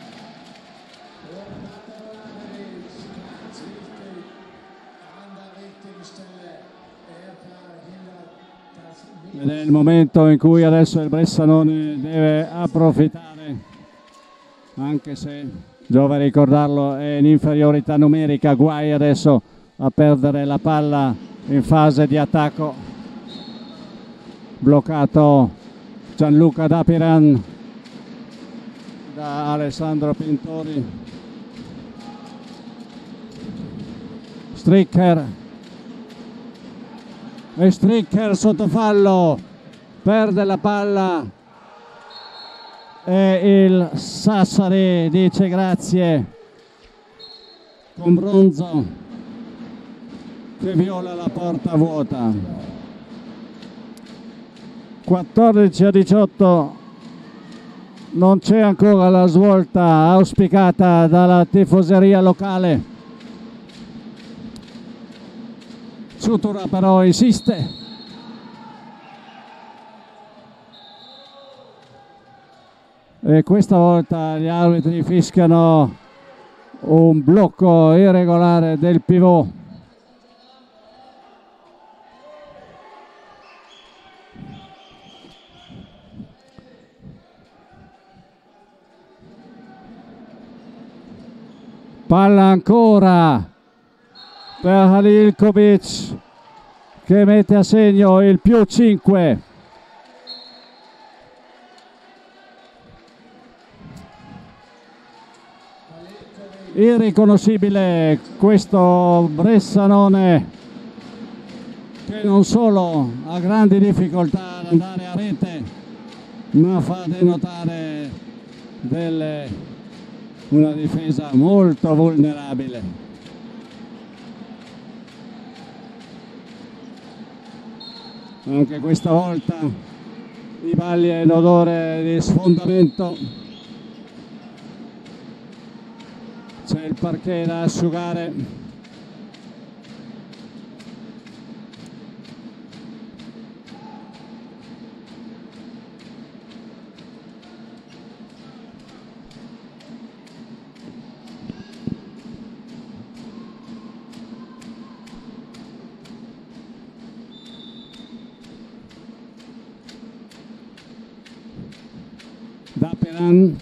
Ed è il momento in cui adesso il Bressanone deve approfittare, anche se, giova ricordarlo, è in inferiorità numerica. Guai adesso a perdere la palla in fase di attacco. Bloccato Gianluca Dapiran da Alessandro Pintori. Stricker e Stricker sotto fallo, perde la palla e il Sassari dice grazie con Bronzo che viola la porta vuota. 14-18, non c'è ancora la svolta auspicata dalla tifoseria locale. Sutura però insiste. E questa volta gli arbitri fischiano un blocco irregolare del pivot. Palla ancora per Halilkovic che mette a segno il +5. Irriconoscibile questo Bressanone che non solo ha grandi difficoltà ad andare a rete, ma fa denotare una difesa molto vulnerabile. Anche questa volta Iballi è in odore di sfondamento. C'è il parquet da asciugare. Dapiran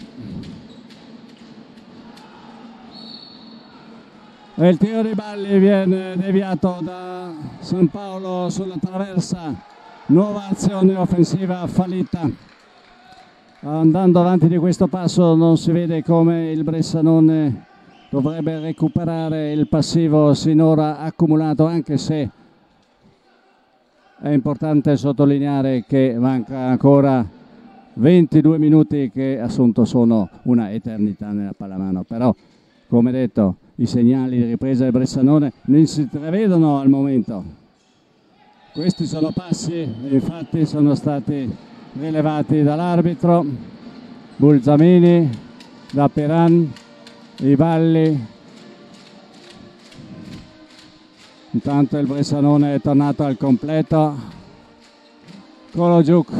e il tiro di Balli viene deviato da San Paolo sulla traversa. Nuova azione offensiva fallita. andando avanti di questo passo non si vede come il Bressanone dovrebbe recuperare il passivo sinora accumulato, anche se è importante sottolineare che manca ancora 22 minuti, che assunto sono una eternità nella pallamano. Però, come detto, i segnali di ripresa del Bressanone non si intravedono al momento. Questi sono passi, infatti sono stati rilevati dall'arbitro. Bulzamini, da Peran, Ivalli. Intanto il Bressanone è tornato al completo. Kolodziuk,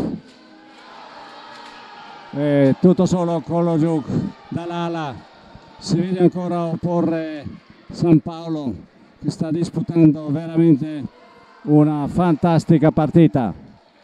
tutto solo Kolodziuk dall'ala. Si vede ancora opporre San Paolo, che sta disputando veramente una fantastica partita.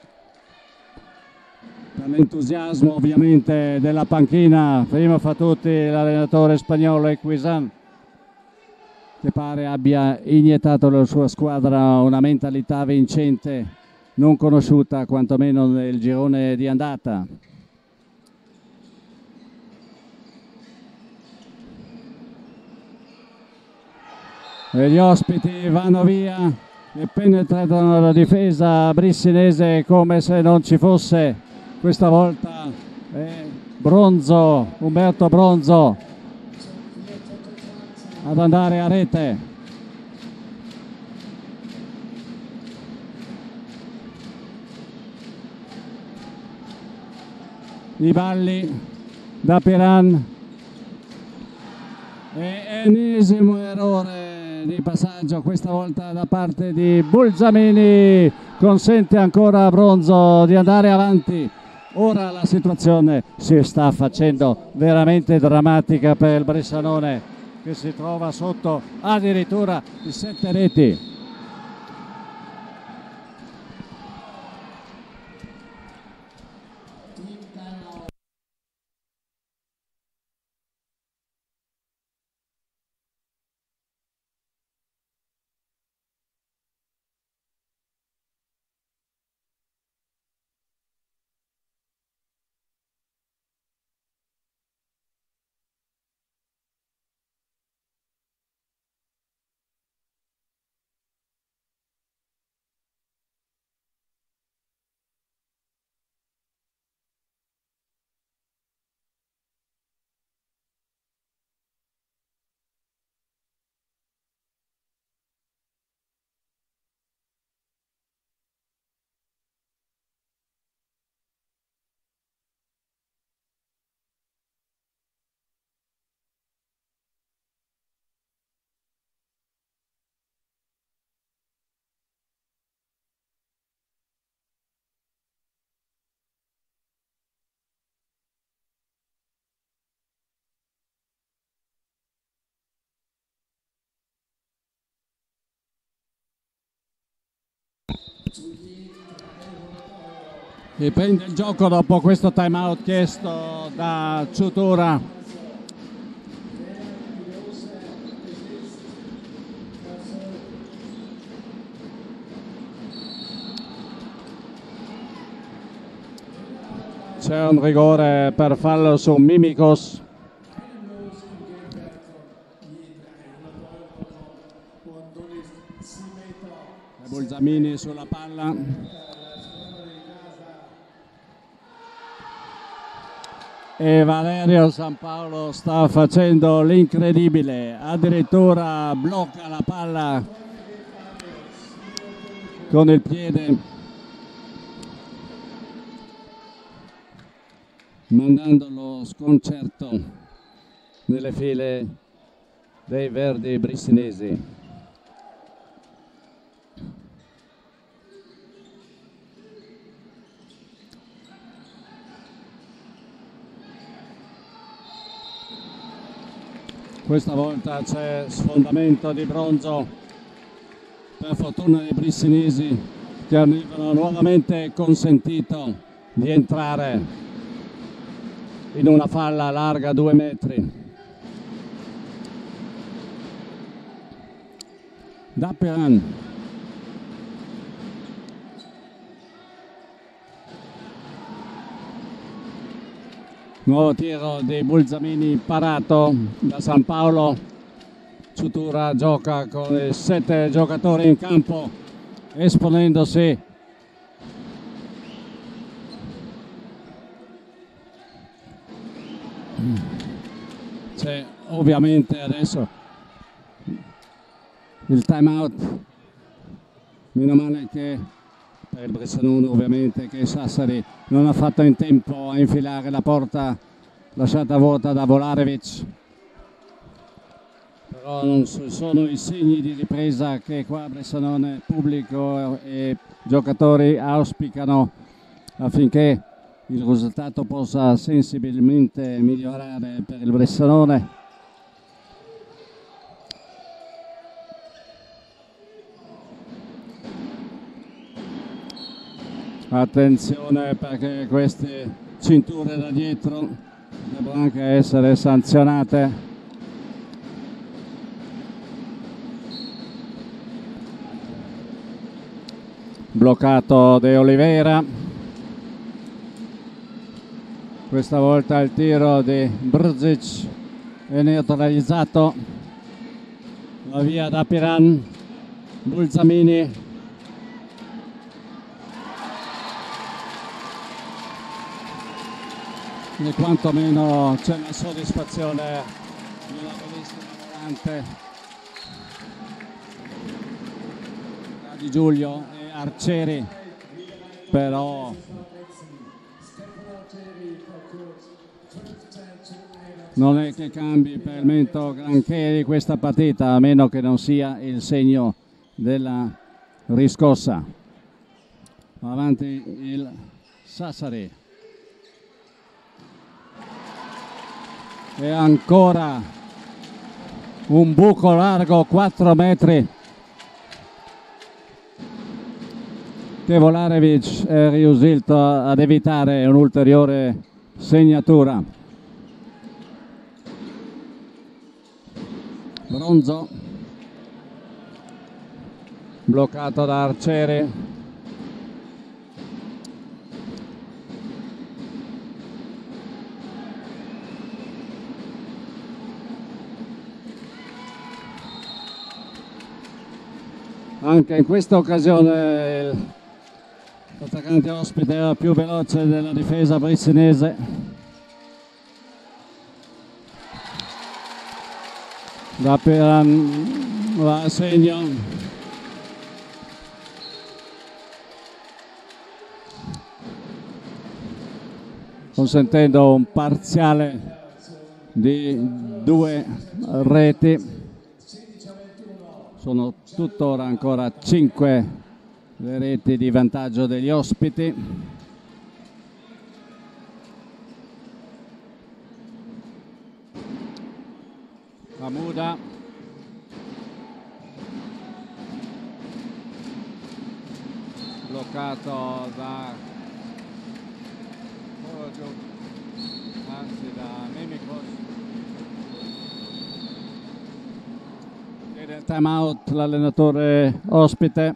Per l'entusiasmo ovviamente della panchina, prima fra tutti l'allenatore spagnolo Equisan, che pare abbia iniettato alla sua squadra una mentalità vincente non conosciuta quantomeno nel girone di andata. E gli ospiti vanno via e penetrano la difesa brissinese come se non ci fosse. Questa volta Bronzo, Umberto Bronzo, ad andare a rete. Ivalli da Peran, e ennesimo errore di passaggio, questa volta da parte di Bulzamini, consente ancora a Bronzo di andare avanti. Ora la situazione si sta facendo veramente drammatica per il Bressanone, che si trova sotto addirittura di 7 reti. Riprende il gioco dopo questo time out chiesto da Ciutura. C'è un rigore per fallo su Mimikos. Bulzamini sulla palla. E Valerio San Paolo sta facendo l'incredibile, addirittura blocca la palla con il piede, mandando lo sconcerto nelle file dei verdi brissinesi. Questa volta c'è sfondamento di Bronzo, per fortuna dei brissinesi, che avevano nuovamente consentito di entrare in una falla larga 2 metri. Da Peran. Nuovo tiro di Bulzamini parato da San Paolo. Ciutura gioca con i 7 giocatori in campo, esponendosi. C'è ovviamente adesso il time out. Meno male che per il Bressanone ovviamente che Sassari non ha fatto in tempo a infilare la porta lasciata vuota da Volarevic. Però non sono i segni di ripresa che qua Bressanone, pubblico e giocatori auspicano affinché il risultato possa sensibilmente migliorare per il Bressanone. Attenzione perché queste cinture da dietro devono anche essere sanzionate. Bloccato De Oliveira. Questa volta il tiro di Brzic è neutralizzato. Va via da Piran. Bulzamini. E quantomeno c'è una soddisfazione di una bellissima volante di Giulio e Arcieri, però non è che cambi per il momento granché di questa partita, a meno che non sia il segno della riscossa. Avanti il Sassari. E ancora un buco largo 4 metri che Volarevic è riuscito ad evitare un'ulteriore segnatura. Bronzo bloccato da Arcieri. Anche in questa occasione l'attaccante ospite era più veloce della difesa brissinese. Da Piran va a segno. Consentendo un parziale di 2 reti. Sono tuttora ancora 5 le reti di vantaggio degli ospiti. Mahmuda. Bloccato da Mimikos. Del time out l'allenatore ospite.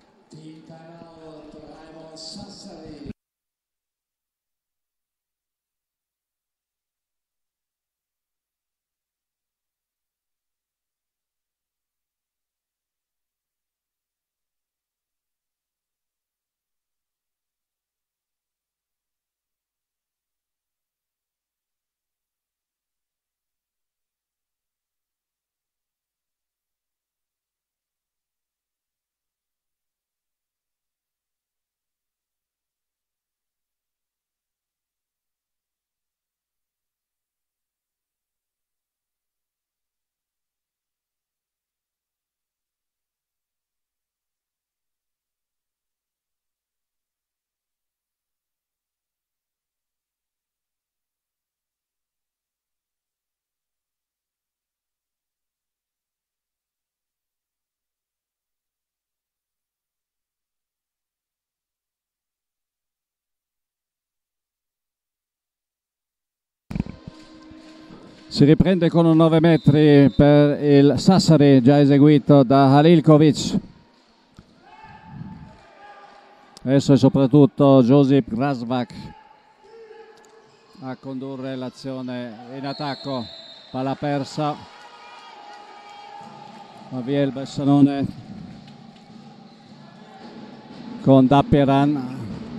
Si riprende con un 9 metri per il Sassari, già eseguito da Halilkovic. Adesso è soprattutto Josip Razvak a condurre l'azione in attacco. Palla persa, avvia il Bressanone con Dappiran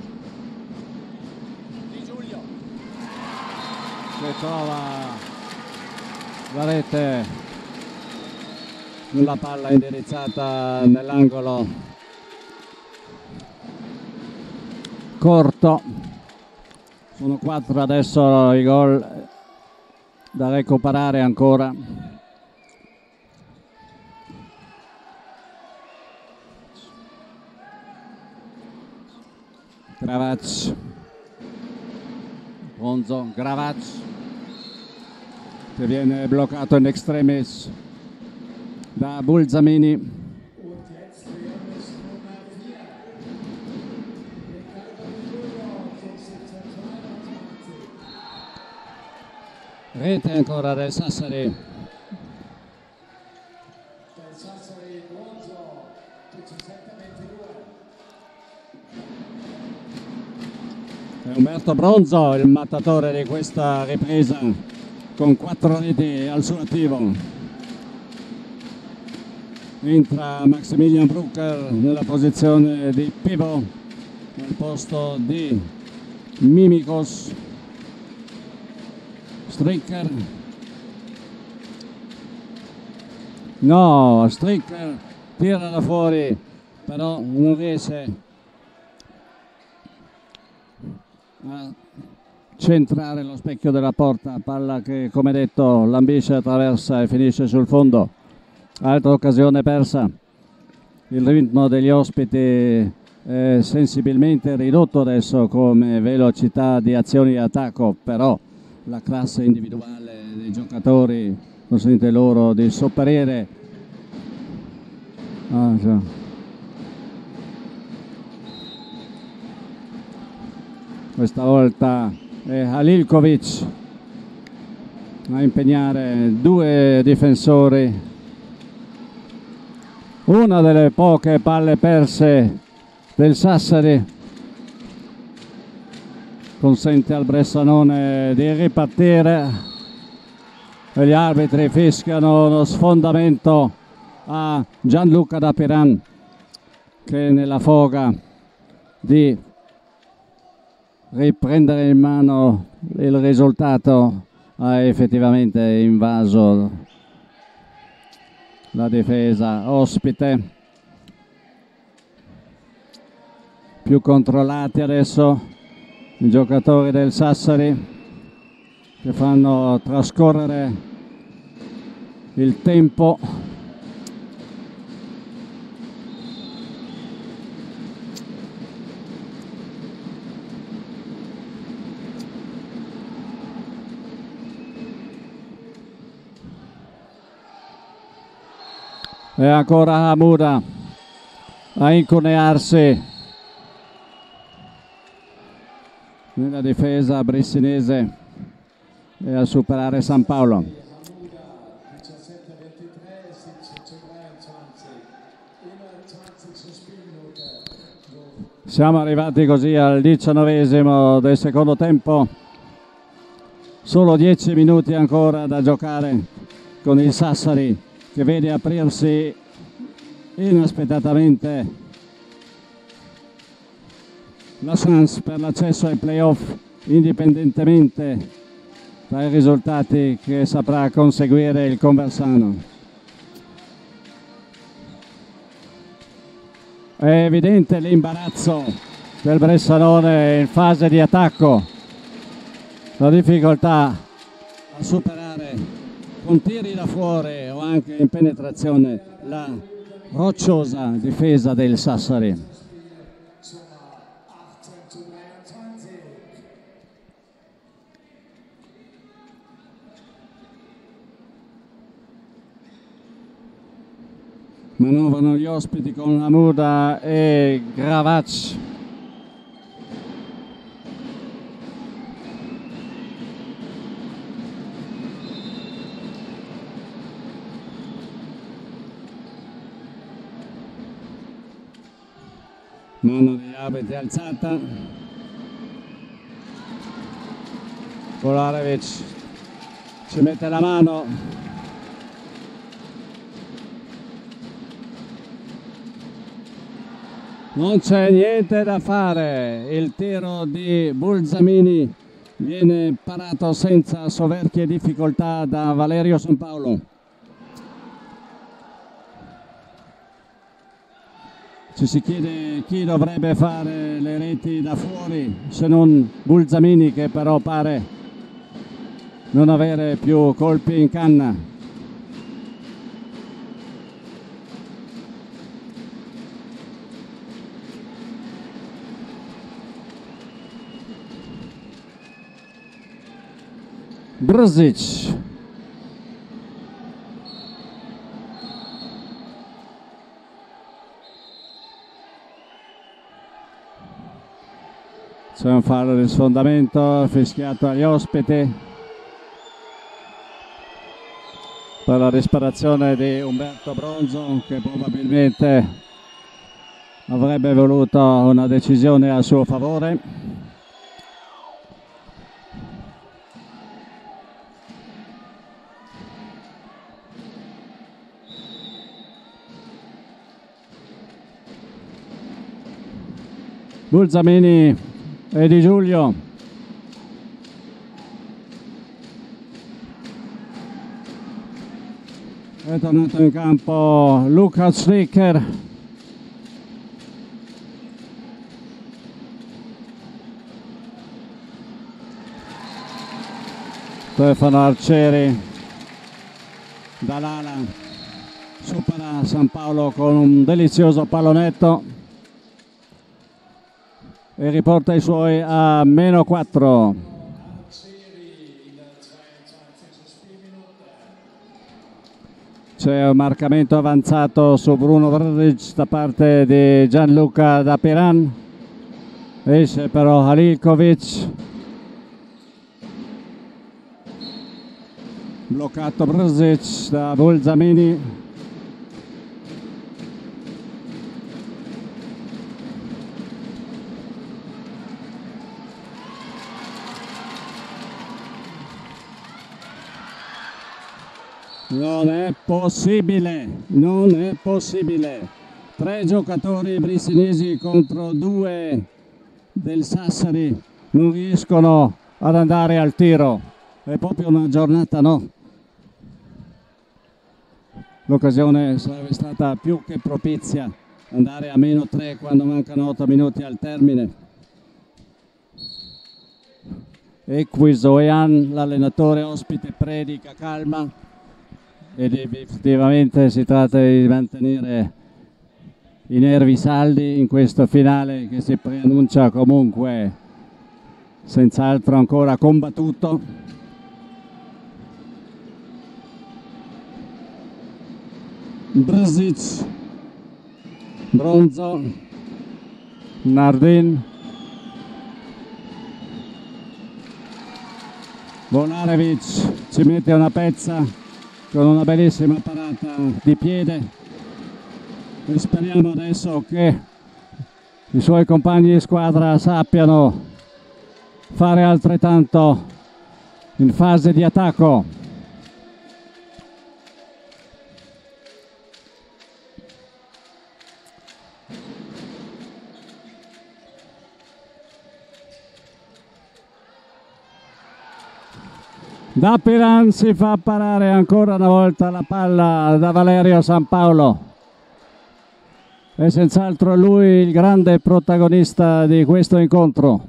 Di Giulio che trova la rete, la palla indirizzata nell'angolo corto. Sono 4 adesso i gol da recuperare ancora. Gravaz, Bronzo, Gravaz che viene bloccato in extremis da Bulzamini. Rete ancora del Sassari. È Umberto Bronzo il mattatore di questa ripresa, con 4 reti al suo attivo. Entra Maximilian Brucker nella posizione di pivot al posto di Mimikos. Stricker, no, Stricker tira da fuori, però non riesce a centrare lo specchio della porta. Palla che, come detto, lambisce, attraversa e finisce sul fondo. Altra occasione persa. Il ritmo degli ospiti è sensibilmente ridotto adesso come velocità di azioni di attacco, però la classe individuale dei giocatori consente loro di sopperire. Questa volta è Halilkovic a impegnare 2 difensori. Una delle poche palle perse del Sassari consente al Bressanone di ripartire e gli arbitri fischiano uno sfondamento a Gianluca Dappiran che nella foga di riprendere in mano il risultato ha effettivamente invaso la difesa ospite. Più controllati adesso i giocatori del Sassari che fanno trascorrere il tempo. E ancora Hamuda a incunearsi nella difesa brissinese e a superare San Paolo. Siamo arrivati così al 19esimo del secondo tempo, solo 10 minuti ancora da giocare con il Sassari che vede aprirsi inaspettatamente la chance per l'accesso ai playoff, indipendentemente dai risultati che saprà conseguire il Conversano. È evidente l'imbarazzo del Bressanone in fase di attacco, la difficoltà a superare con tiri da fuori o anche in penetrazione la rocciosa difesa del Sassari. Manovrano gli ospiti con Hamuda e Gravaz. Mano degli arbitri alzata. Volarevic ci mette la mano. Non c'è niente da fare, il tiro di Bulzamini viene parato senza soverchie difficoltà da Valerio Sampaolo. Ci si chiede chi dovrebbe fare le reti da fuori, se non Bulzamini, che però pare non avere più colpi in canna. Brzic. C'è un fallo di sfondamento fischiato agli ospiti per la disperazione di Umberto Bronzo, che probabilmente avrebbe voluto una decisione a suo favore. Bulzamini e Di Giulio. È tornato in campo Lukas Ricker. Stefano Arcieri dall'ala supera Sampaolo con un delizioso pallonetto e riporta i suoi a -4. C'è un marcamento avanzato su Bruno Vrlic da parte di Gianluca Dapiran. Esce però Halilkovic. Bloccato Brzic da Bulzamini. Non è possibile, non è possibile. 3 giocatori brissinesi contro 2 del Sassari non riescono ad andare al tiro. È proprio una giornata, no? L'occasione sarebbe stata più che propizia, andare a -3 quando mancano 8 minuti al termine. Equisoean, l'allenatore ospite, predica calma. Ed effettivamente si tratta di mantenere i nervi saldi in questo finale che si preannuncia comunque senz'altro ancora combattuto. Brzic, Bronzo, Nardin, Volarevic ci mette una pezza con una bellissima parata di piede e speriamo adesso che i suoi compagni di squadra sappiano fare altrettanto in fase di attacco. Dapiran si fa parare ancora una volta la palla da Valerio Sampaolo. È senz'altro lui il grande protagonista di questo incontro.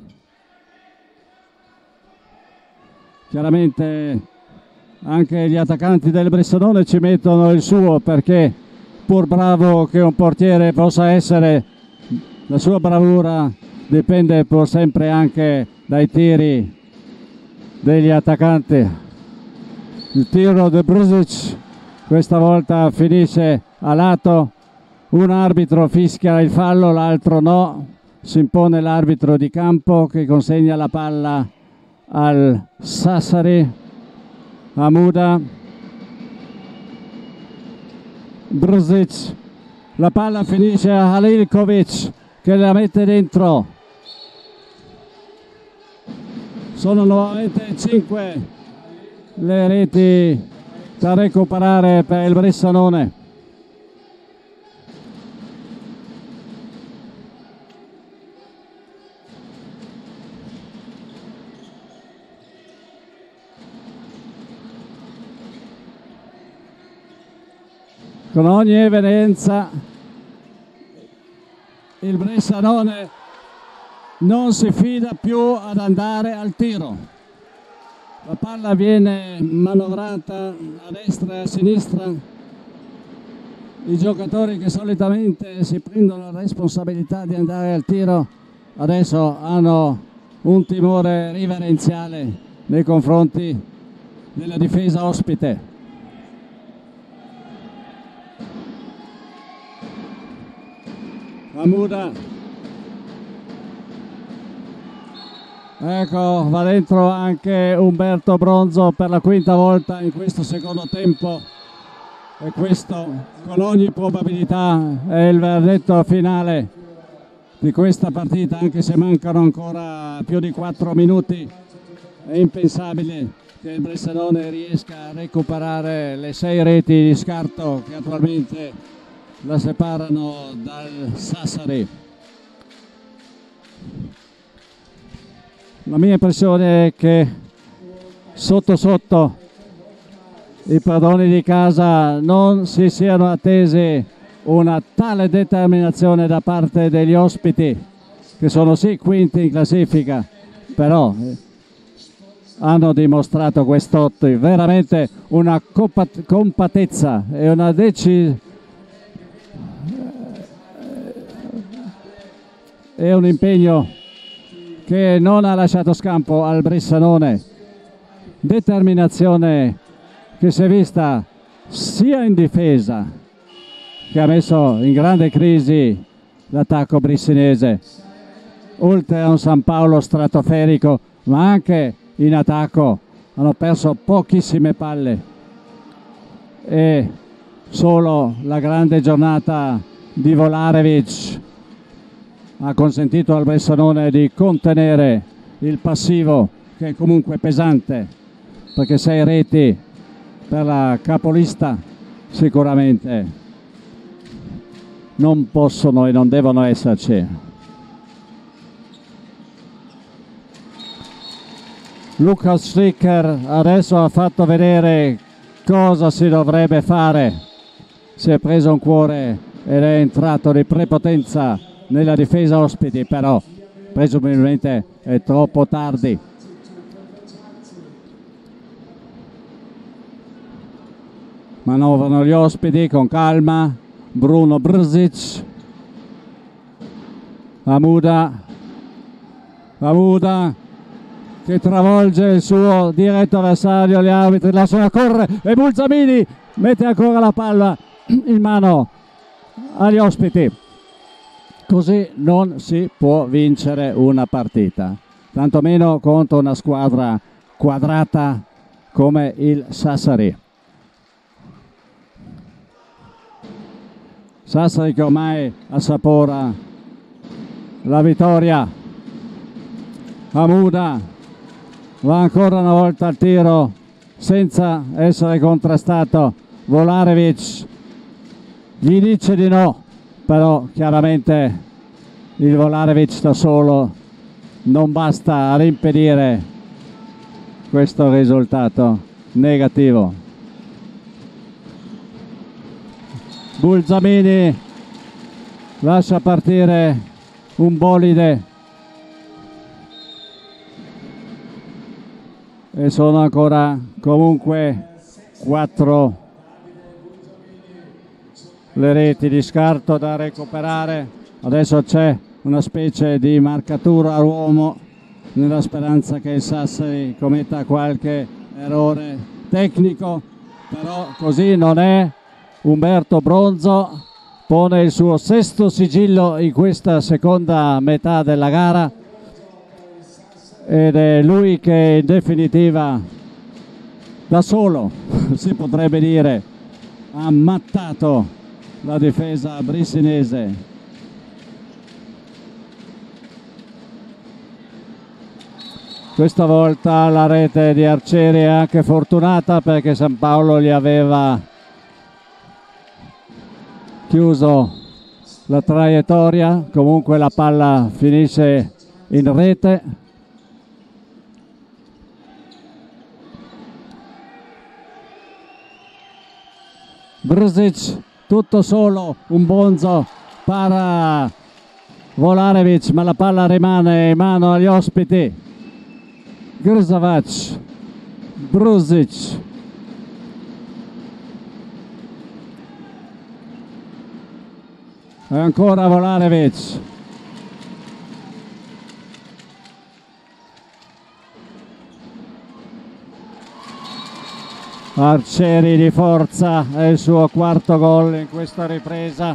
Chiaramente anche gli attaccanti del Bressanone ci mettono il suo, perché pur bravo che un portiere possa essere, la sua bravura dipende pur sempre anche dai tiri degli attaccanti. Il tiro di Brzic questa volta finisce a lato, un arbitro fischia il fallo, l'altro no, si impone l'arbitro di campo che consegna la palla al Sassari. Amuda, Brzic, la palla finisce a Halilkovic che la mette dentro. Sono nuovamente 5 le reti da recuperare per il Bressanone. Con ogni evidenza il Bressanone non si fida più ad andare al tiro. La palla viene manovrata a destra e a sinistra. I giocatori che solitamente si prendono la responsabilità di andare al tiro adesso hanno un timore riverenziale nei confronti della difesa ospite. Hamuda, ecco, va dentro anche Umberto Bronzo per la quinta volta in questo secondo tempo, e questo con ogni probabilità è il verdetto finale di questa partita, anche se mancano ancora più di 4 minuti. È impensabile che il Bressanone riesca a recuperare le 6 reti di scarto che attualmente la separano dal Sassari. La mia impressione è che sotto sotto i padroni di casa non si siano attesi una tale determinazione da parte degli ospiti, che sono sì quinti in classifica, però hanno dimostrato quest'otto veramente una compatezza e una è un impegno che non ha lasciato scampo al Bressanone. Determinazione che si è vista sia in difesa, che ha messo in grande crisi l'attacco brissinese, oltre a un San Paolo stratosferico, ma anche in attacco hanno perso pochissime palle, e solo la grande giornata di Volarevic ha consentito al Bressanone di contenere il passivo, che è comunque pesante, perché 6 reti per la capolista sicuramente non possono e non devono esserci. Lukas Stricker adesso ha fatto vedere cosa si dovrebbe fare. Si è preso un cuore ed è entrato di prepotenza nella difesa ospiti, però presumibilmente è troppo tardi. Manovrano gli ospiti con calma. Bruno Brzic, Hamuda che travolge il suo diretto avversario, gli arbitri lasciano correre e Bulzamini mette ancora la palla in mano agli ospiti. Così non si può vincere una partita, tantomeno contro una squadra quadrata come il Sassari. Sassari che ormai assapora la vittoria. Hamuda va ancora una volta al tiro senza essere contrastato. Volarevic gli dice di no, però chiaramente il Volarevic da solo non basta ad impedire questo risultato negativo. Bulzamini lascia partire un bolide e sono ancora comunque 4 le reti di scarto da recuperare. Adesso c'è una specie di marcatura a uomo nella speranza che il Sassari commetta qualche errore tecnico, però così non è. Umberto Bronzo pone il suo 6° sigillo in questa seconda metà della gara ed è lui che in definitiva da solo, si potrebbe dire, ha ammattato la difesa brissinese. Questa volta la rete di Arcieri è anche fortunata perché San Paolo gli aveva chiuso la traiettoria. Comunque la palla finisce in rete. Brzic tutto solo, un bonzo para Volarevic, ma la palla rimane in mano agli ospiti. Grzovac, Brzic, e ancora Volarevic. Arcieri di forza, è il suo quarto gol in questa ripresa.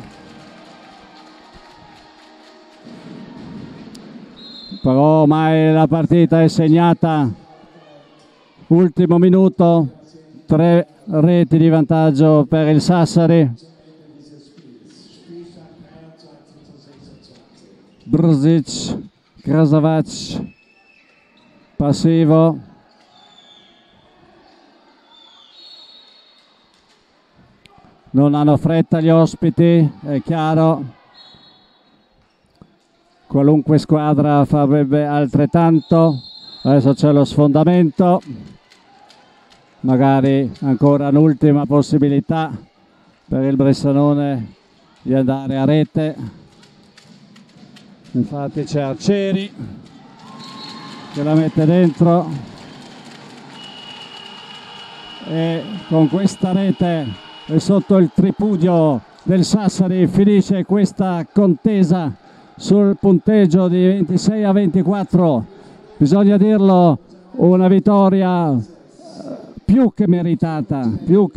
Però ormai la partita è segnata. Ultimo minuto, 3 reti di vantaggio per il Sassari. Brzic, Krasovac, passivo. Non hanno fretta gli ospiti, è chiaro. Qualunque squadra farebbe altrettanto. Adesso c'è lo sfondamento. Magari ancora un'ultima possibilità per il Bressanone di andare a rete. Infatti c'è Arcieri che la mette dentro. E con questa rete e sotto il tripudio del Sassari finisce questa contesa sul punteggio di 26-24. Bisogna dirlo, una vittoria più che meritata,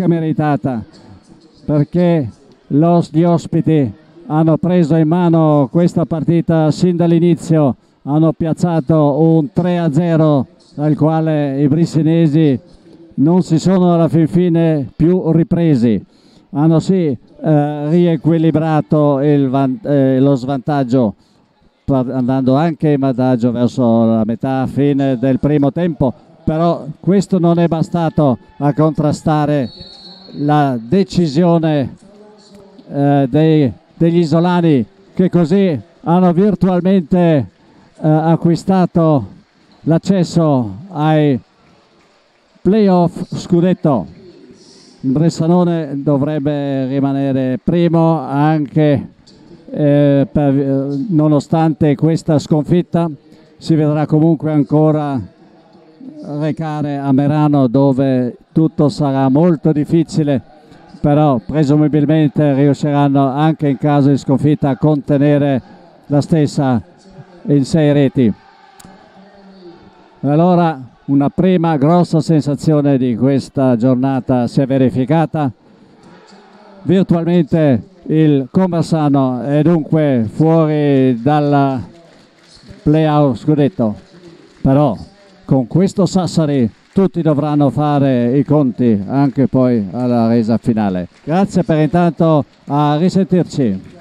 perché gli ospiti hanno preso in mano questa partita sin dall'inizio, hanno piazzato un 3-0 dal quale i brissinesi non si sono alla fin fine più ripresi. Hanno sì riequilibrato lo svantaggio, andando anche in vantaggio verso la metà fine del primo tempo, però questo non è bastato a contrastare la decisione degli isolani, che così hanno virtualmente acquistato l'accesso ai playoff scudetto. Il Bressanone dovrebbe rimanere primo anche nonostante questa sconfitta. Si vedrà comunque ancora recare a Merano, dove tutto sarà molto difficile, però presumibilmente riusciranno anche in caso di sconfitta a contenere la stessa in 6 reti. Allora una prima grossa sensazione di questa giornata si è verificata. Virtualmente il Conversano è dunque fuori dal playoff scudetto, però con questo Sassari tutti dovranno fare i conti anche poi alla resa finale. Grazie per intanto, a risentirci.